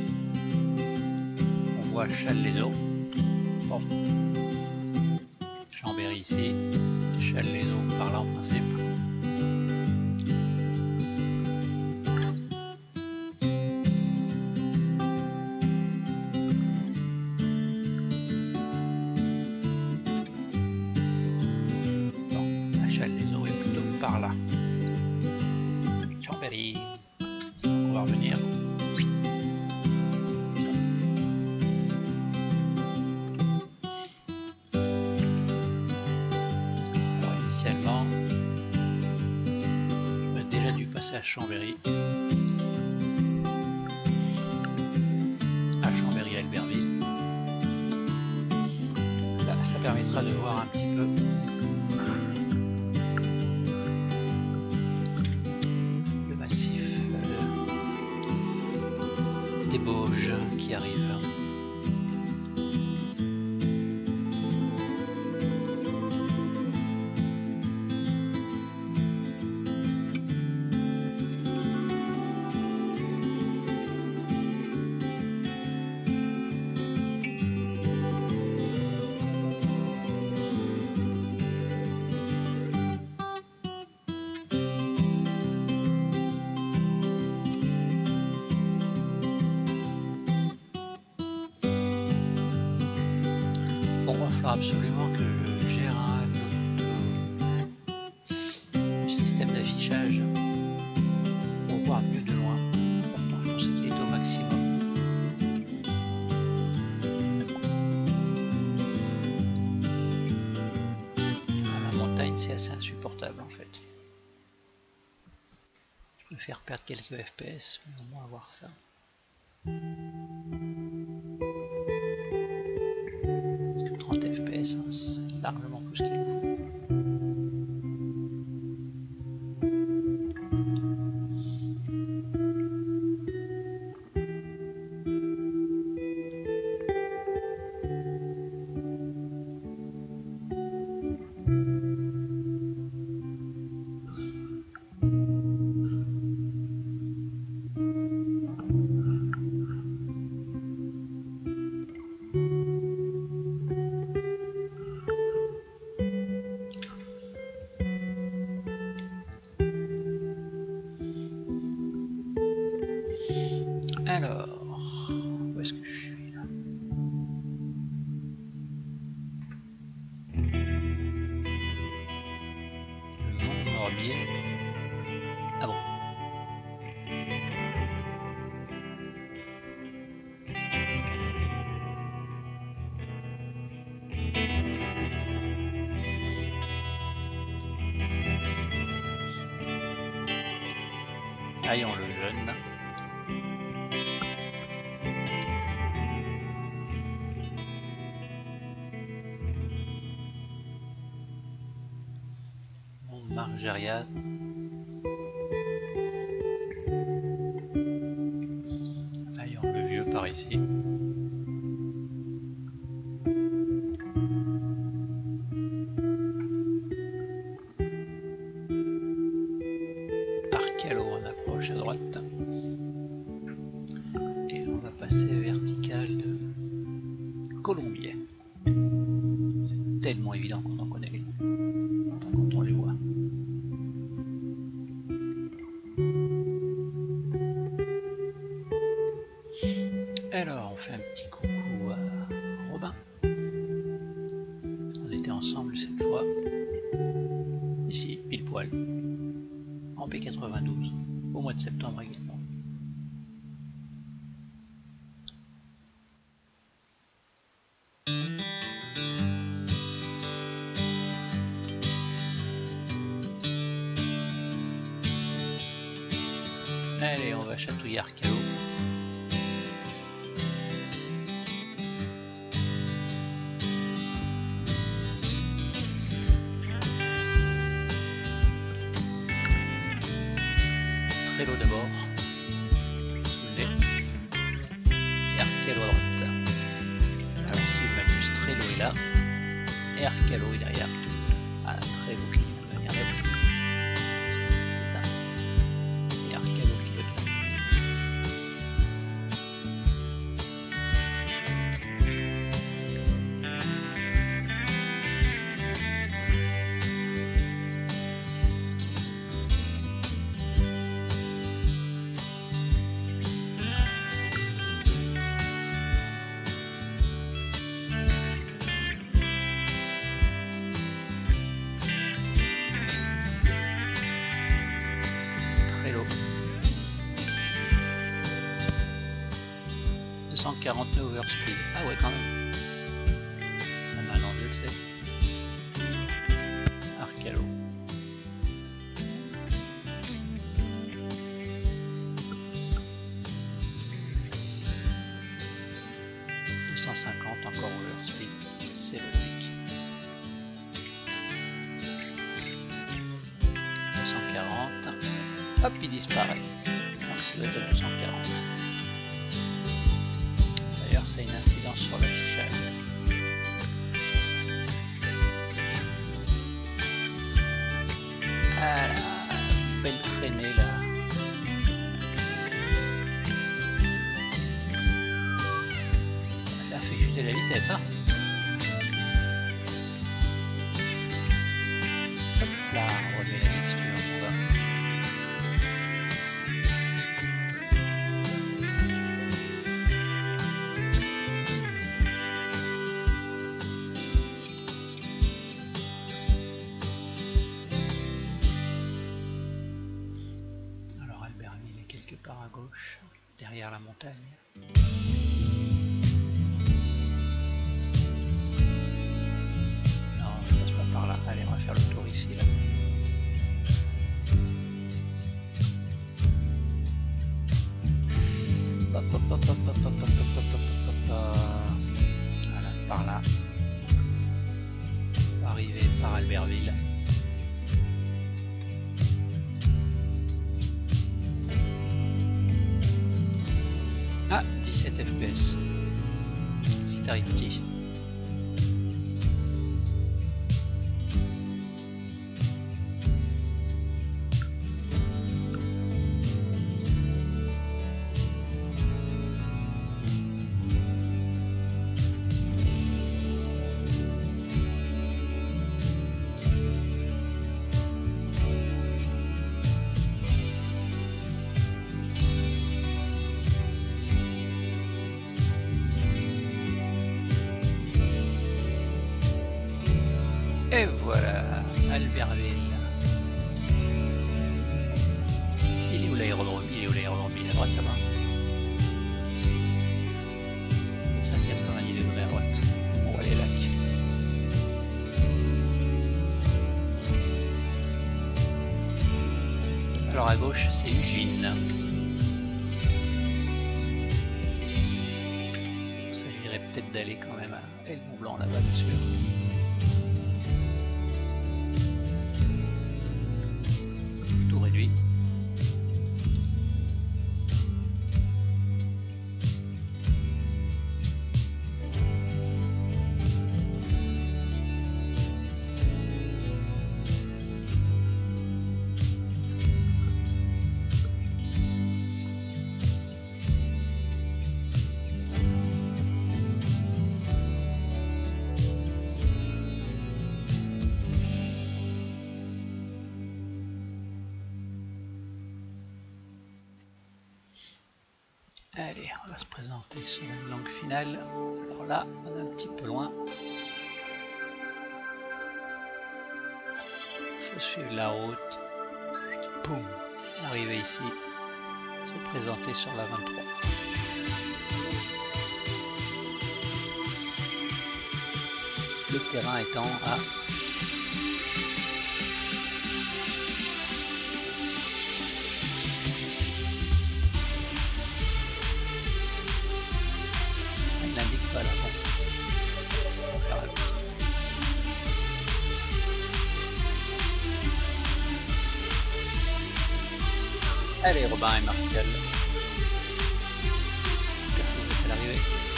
On voit Châles-les-Eaux. Bon. Chambéry ici, Châles-les-Eaux par là en principe. Bon, la Châles-les-Eaux est plutôt par là. Chambéry, on va revenir. Alors initialement, j'aurais déjà dû passer à Chambéry. À Chambéry, à Albertville. Là, ça permettra de voir un petit peu le massif des Bauges qui arrive. Bon, il va falloir absolument que je gère le système d'affichage pour voir mieux de loin. Pourtant, je pensais qu'il était au maximum. À la montagne, c'est assez insupportable en fait. Je préfère perdre quelques FPS, mais au moins avoir ça. Parce que 30 FPS, hein, c'est largement plus qu'il faut. Aillons le jeune. Margeria. Aillons le vieux par ici. Arcalo en approche à droite. Et on va passer vertical de Colombier. C'est tellement évident quand on connaît les noms, quand on les voit. Alors on fait un petit coucou à Robin. On était ensemble cette fois. Ici, pile poil. En P92, au mois de septembre également. Allez, on va chatouiller Arcalo. Trello d'abord, sous le nez, et Arcalo à droite. Alors si le Magnus, Trello est là, et Arcalo est derrière. Ah, Trello qui est de manière nette. C'est ça. Et Arcalo qui est là. Trello. 249 overspeed. Ah ouais, quand même. Même un an, je le sais. Arcalo. Encore overspeed, c'est logique. 240. Hop, il disparaît. Donc ça doit être à 240. D'ailleurs, ça a une incidence sur l'affichage. Ah là, belle traînée là. Elle a fait chuter la vitesse, hein. Hop là, on remet la mixture, on va. Alors Albertville est quelque part à gauche, derrière la montagne. Non, je passe pas par là. Allez, on va faire le tour ici, là. Hop, hop, hop, hop, hop, hop, hop, hop, hop, hop. Voilà, par là. On va arriver par Albertville. Ah, 17 FPS. Si t'arrives petit. Et voilà, Albertville. Il est où l'aérodrome? Il est où l'aérodrome? Il est à droite là-bas. 590 degrés à droite. On voit les lacs. Alors alors à gauche c'est Ugine. Il s'agirait peut-être d'aller quand même à El Mont Blanc là-bas, bien sûr. Tout réduit. Allez, on va se présenter sur une langue finale. Alors là, on est un petit peu loin. Il faut suivre la route. Boum, arriver ici. Se présenter sur la 23. Le terrain étant à voilà, bon. On va faire la petite. Allez, Robin et Martial. J'espère que vous êtes à l'arrivée.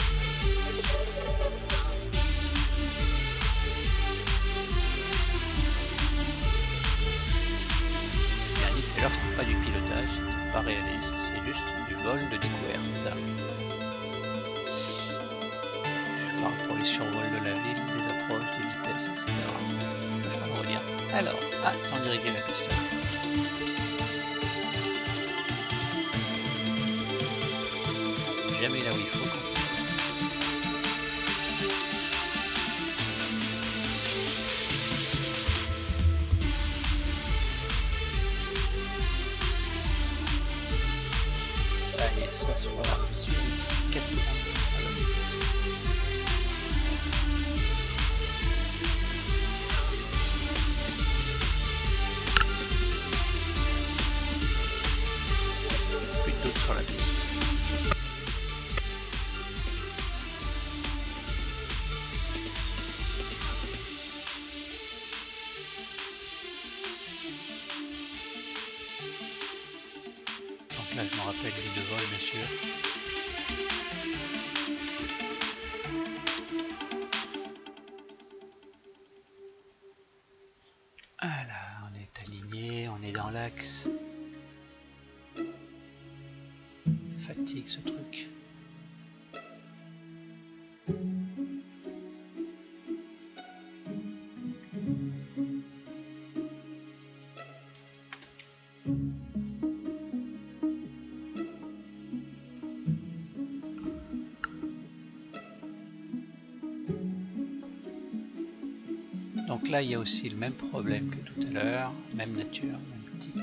Dernier tout à l'heure, c'était pas du pilotage, c'était pas réaliste, c'est juste du vol de découverte. Pour les survols de la ville, des approches, des vitesses, etc. Je vais le relire. Alors, sans diriger la piste. Jamais là où il faut. Allez, ça sur la sur 4 minutes. Sur la piste. Donc là je me rappelle les deux vols bien sûr. Voilà, on est aligné, on est dans l'axe. Fatigue ce truc. Donc là il y a aussi le même problème que tout à l'heure, même nature, même type.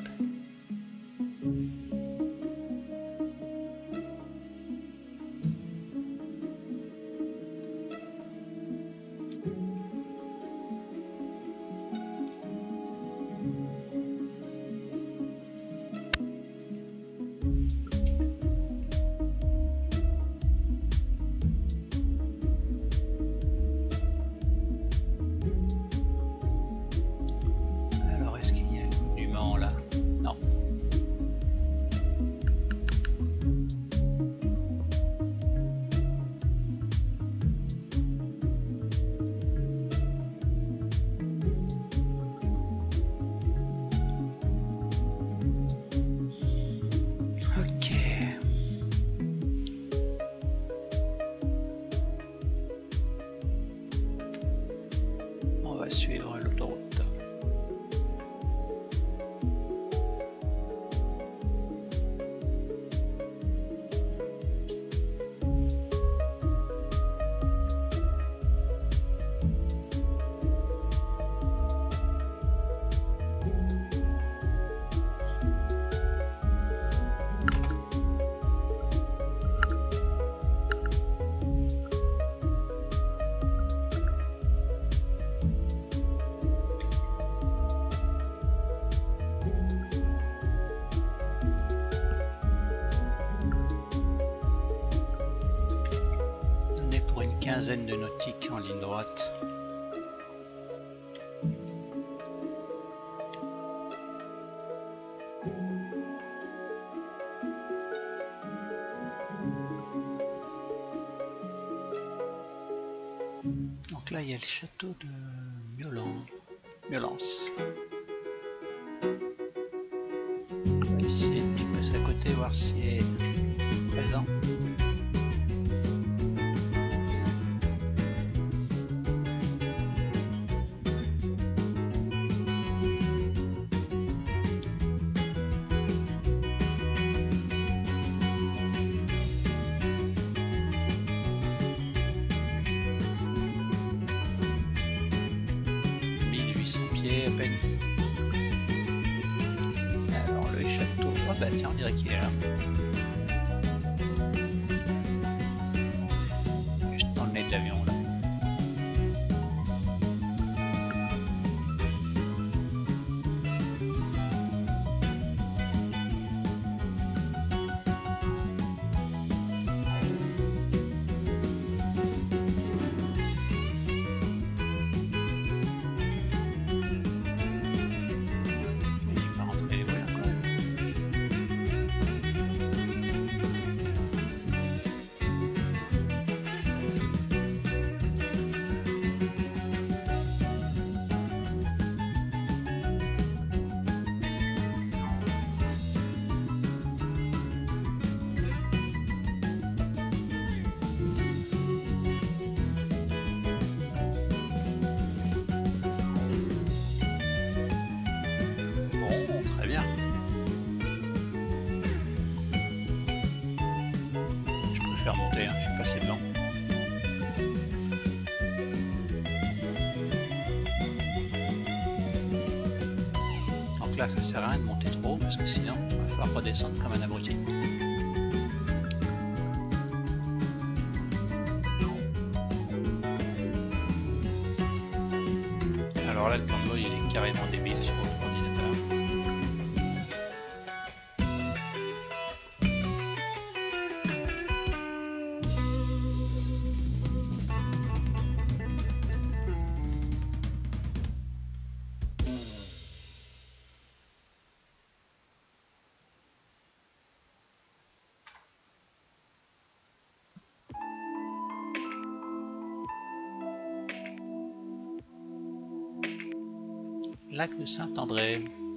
Suivre l'autoroute. quinzaine de nautiques en ligne droite. Donc là il y a le château de Miolance. On va essayer de passer à côté, voir si est présent. Bah tiens, on dirait qu'il est là. Juste dans le nez de l'avion là. Faire monter, hein, je suis passé dedans. Donc là ça sert à rien de monter trop parce que sinon il va falloir redescendre comme un abruti. Alors là le plan de vol il est carrément débile sur votre ordinateur. Lac de Saint-André.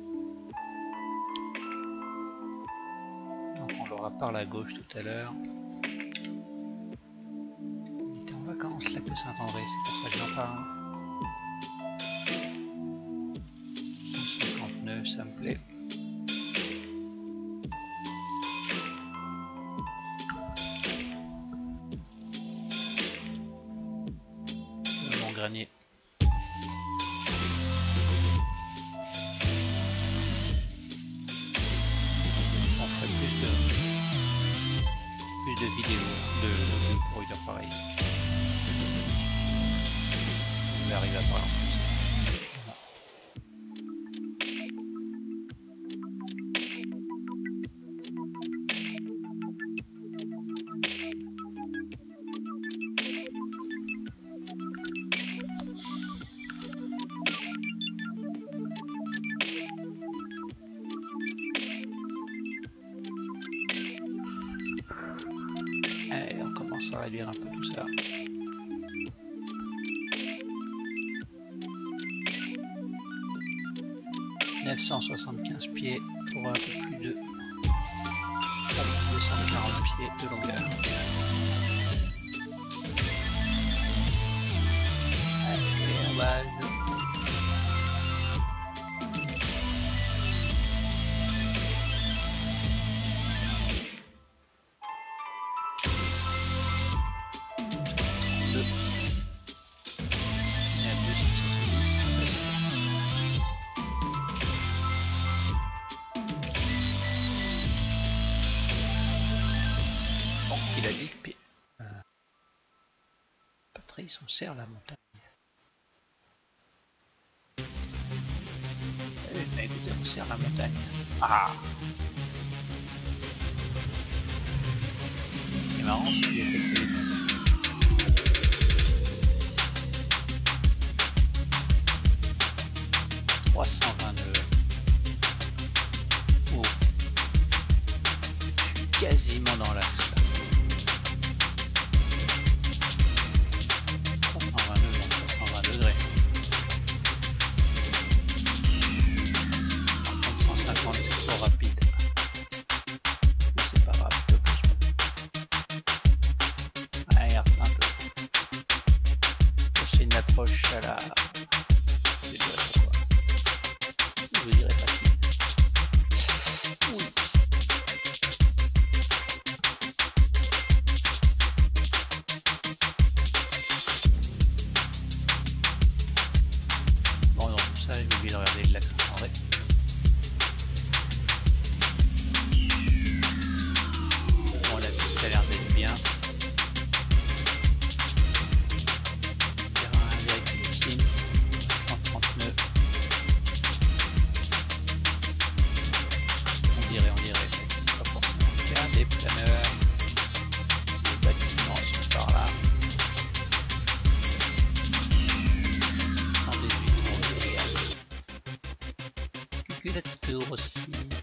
Donc on l'aura par la gauche tout à l'heure. On était en vacances, lac de Saint-André, c'est pour ça que j'en parle. 159, ça me plaît. Le Mont Granier. De vidéos de pour une heure pareil. On va arriver à parler en français. Et on commence à réduire un peu tout ça. « 975 pieds pour un peu plus de 240 pieds de longueur. Allez, en base. Il a dit Patrice, on serre la montagne. Eh, écoutez, on serre la montagne. Ah, c'est marrant si j'ai fait. 322. Oh. Je suis quasiment dans l'axe là. 322 dans 320 degrés. Par contre 150 c'est trop rapide. Mais c'est pas grave, je peux plus. Allez, regarde ça un peu. C'est une approche à la... C'est quoi. Je vous dirai pas qui. Oui. Bon, dans tout ça, j'ai oublié de regarder l'axe André. Bon, la piste a l'air d'être bien. Terrain avec Lucine, 139. On dirait, c'est pas forcément le cas. Les planeurs, les bâtiments sont par là. 118, on regarde. Calculateur aussi.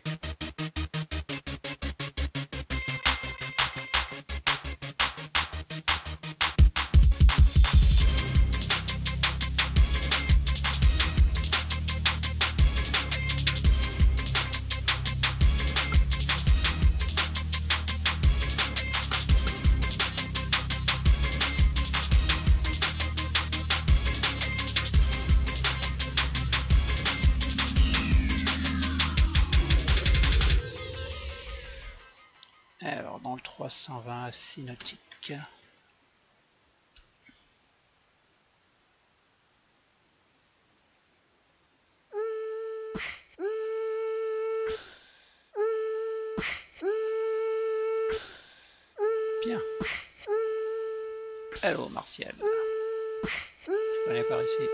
Alors dans le 320 assis nautique. Bien. Allô Martial. Je connais par ici.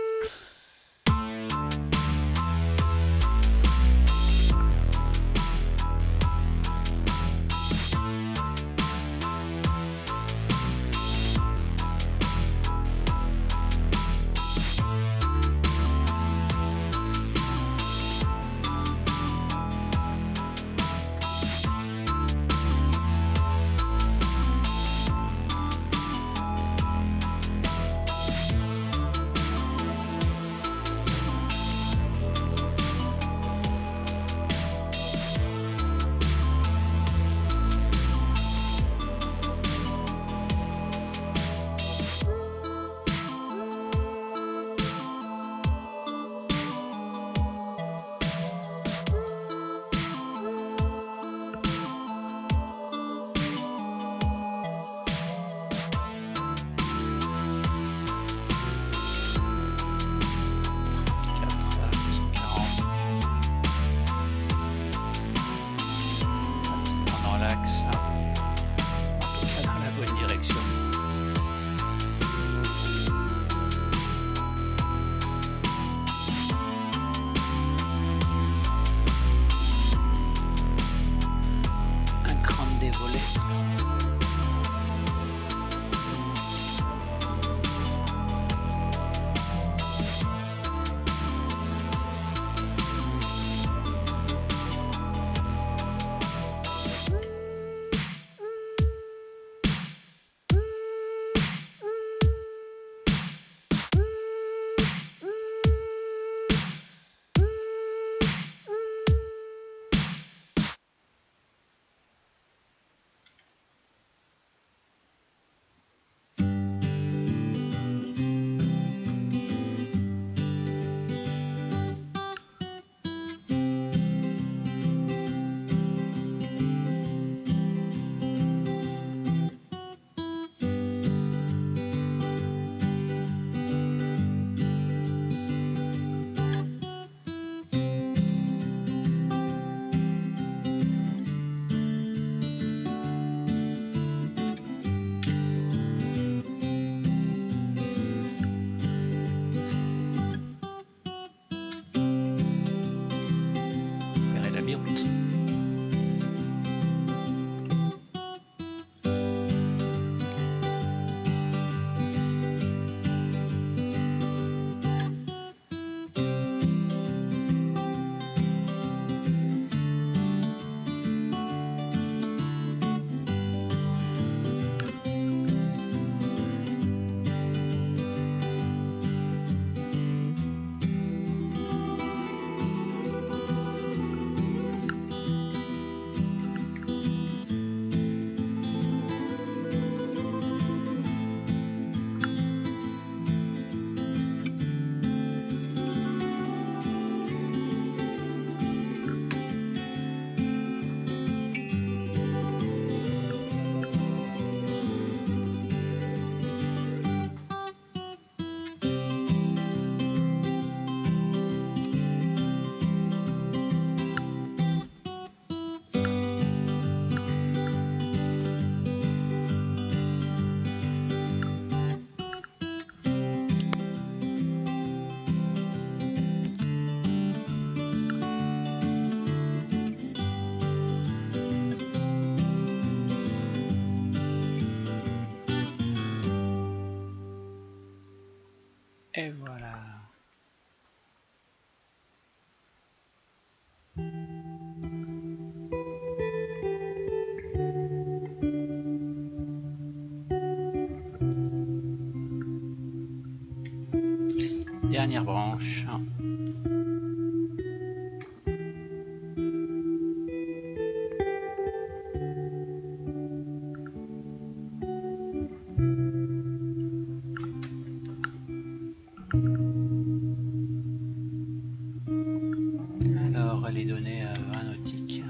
Et voilà. Dernière branche. Alors, les données à 20 nautiques.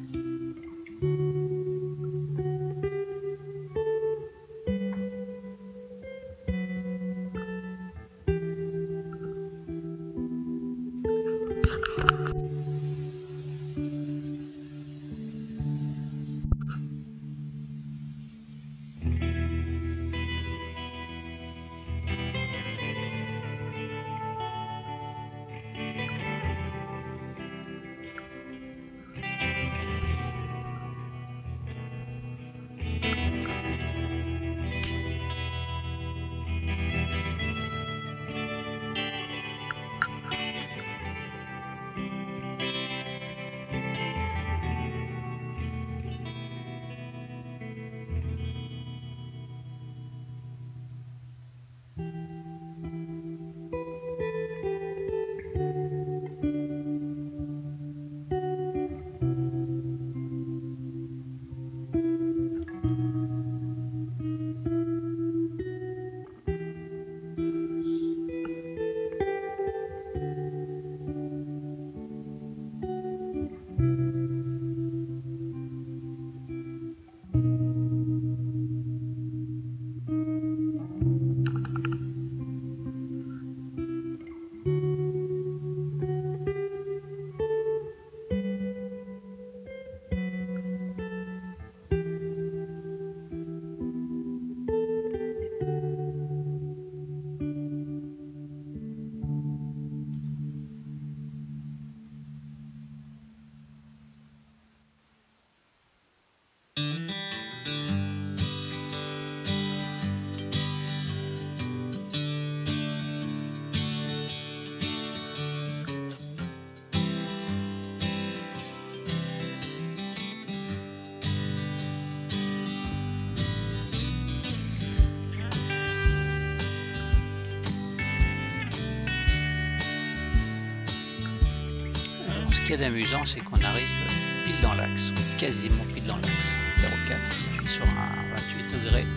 Ce qu'il y a d'amusant, c'est qu'on arrive pile dans l'axe, ou quasiment pile dans l'axe. 0,4, je suis sur un 28 degrés.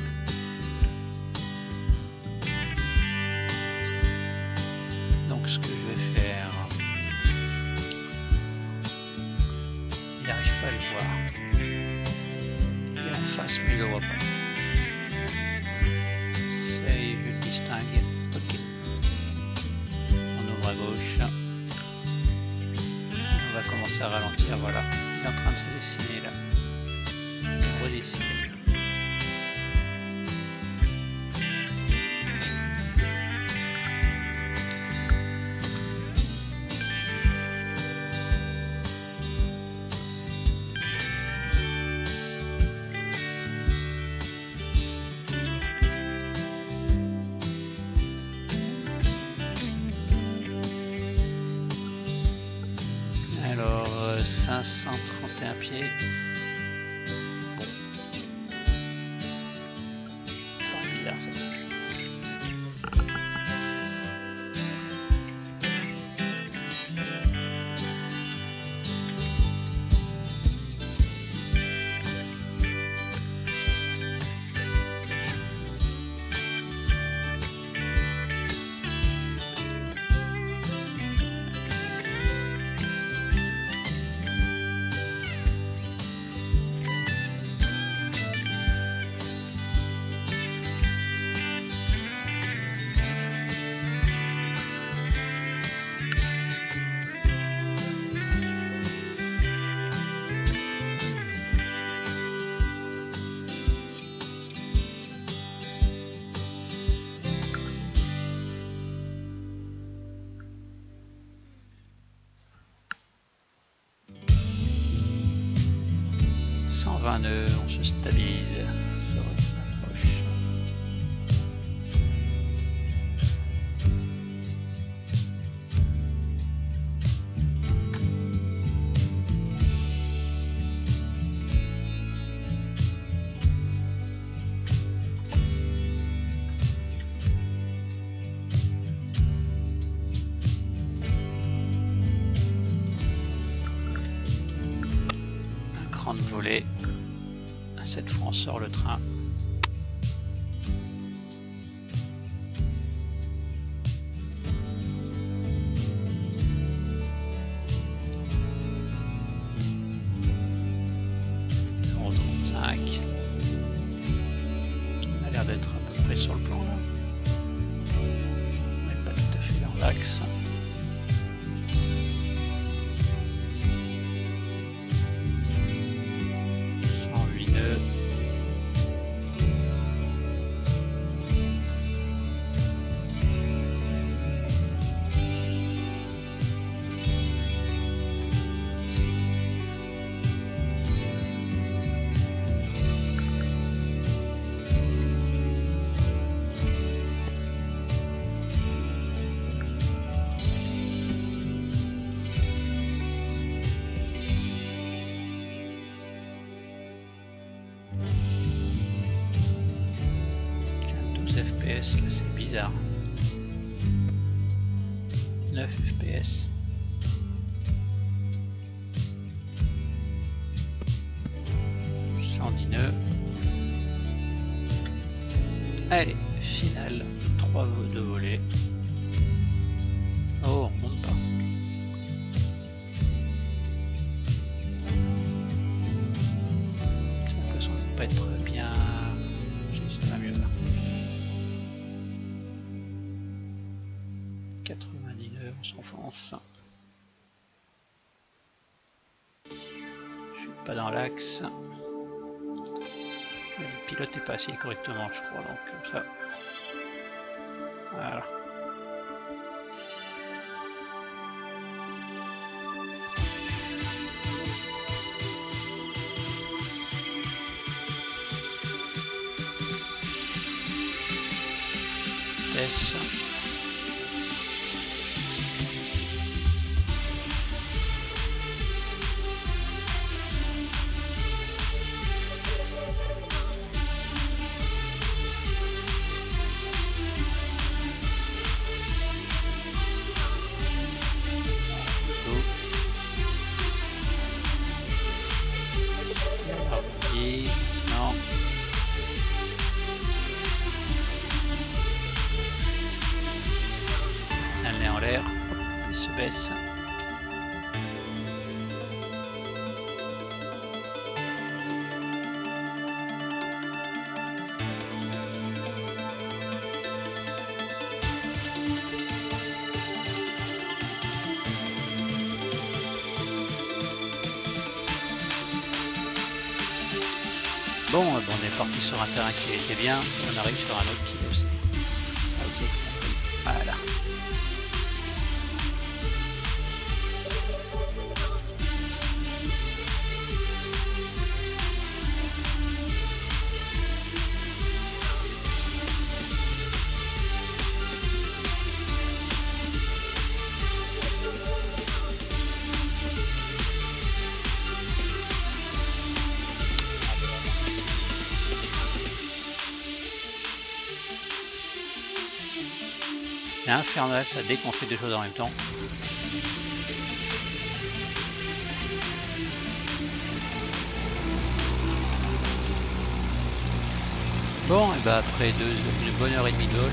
Donc ce que je vais faire, il n'arrive pas à le voir. Il est en face, mais je ne le vois pas. Save, je le distingue. Ok. On ouvre à gauche. On va commencer à ralentir, voilà. Il est en train de se dessiner là. Il redessine. Alors, 531 pieds. Bon. C'est bizarre ça. On se stabilise sur une approche. 30 volets. Cette fois on sort le train. On a l'air d'être à peu près sur le plan là. On n'est pas tout à fait dans l'axe. FPS, là c'est bizarre. 9 FPS. Allez, finale, 3 de volée. Oh, on monte pas. J'ai l'impression de ne pas être bien. Ça va mieux là. 99, on s'enfonce. Je suis pas dans l'axe. Le pilote n'est pas assis correctement, je crois, donc comme ça. Voilà. Vitesse. Non. Tiens-le en l'air, il se baisse. Bon, on est parti sur un terrain qui était bien, on arrive sur un autre qui est aussi. Ah, ok, voilà. C'est infernal ça, dès qu'on fait deux choses en même temps. Bon, et bah après une bonne heure et demie de vol.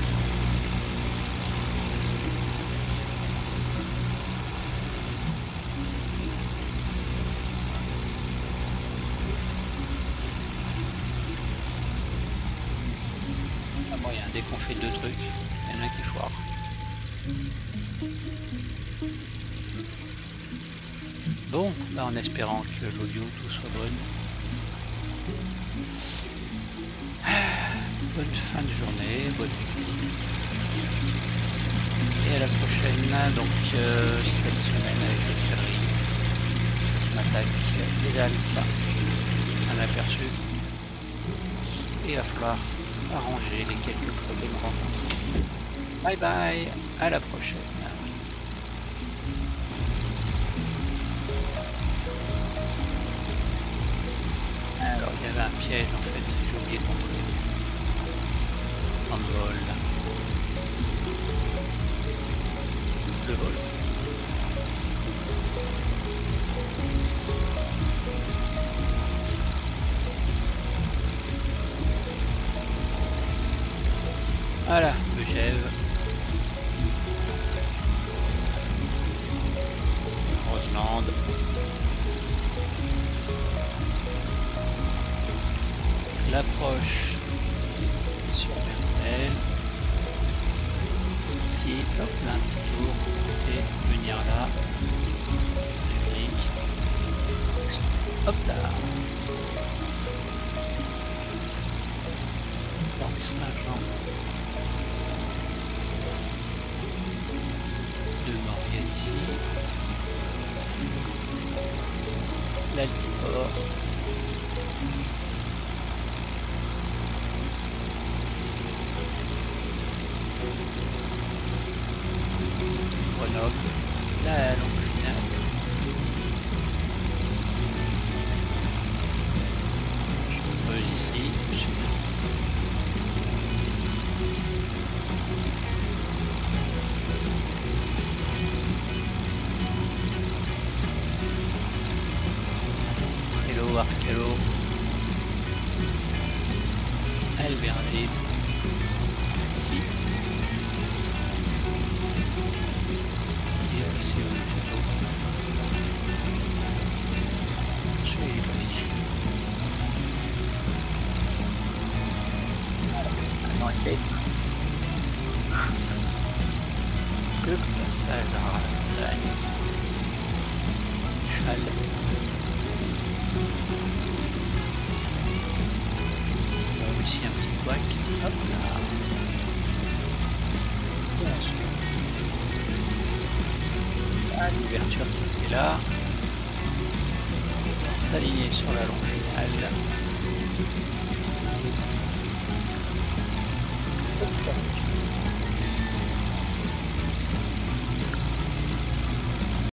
Ah bon, dès qu'on fait deux trucs, il y en a un qui foire. Bon, là en espérant que l'audio tout soit bon. Bonne fin de journée, bonne nuit. Et à la prochaine, donc cette semaine avec l'Escadrille. Je m'attaque les Alpes, un aperçu. Et il va falloir arranger les quelques problèmes rencontrés. Bye bye, à la prochaine. Alors il y avait un piège en fait, j'ai oublié de montrer. En vol. Le vol. Voilà, Megève. Roseland. L'approche sur Mermel. Ici, hop, là, un petit tour. Et venir là. Hop là. Parc Saint-Jean de Maurienne ici. L'Altiport. Grenoble. La longue finale. Ici, Trello, Arcalo, Alvernet, ici, et ici au tuto. Je vais y réfléchir. Le passage à la montagne. Chal. Bon, ici un petit couac. Hop là. Ah, l'ouverture c'était là. S'aligner sur la longue finale.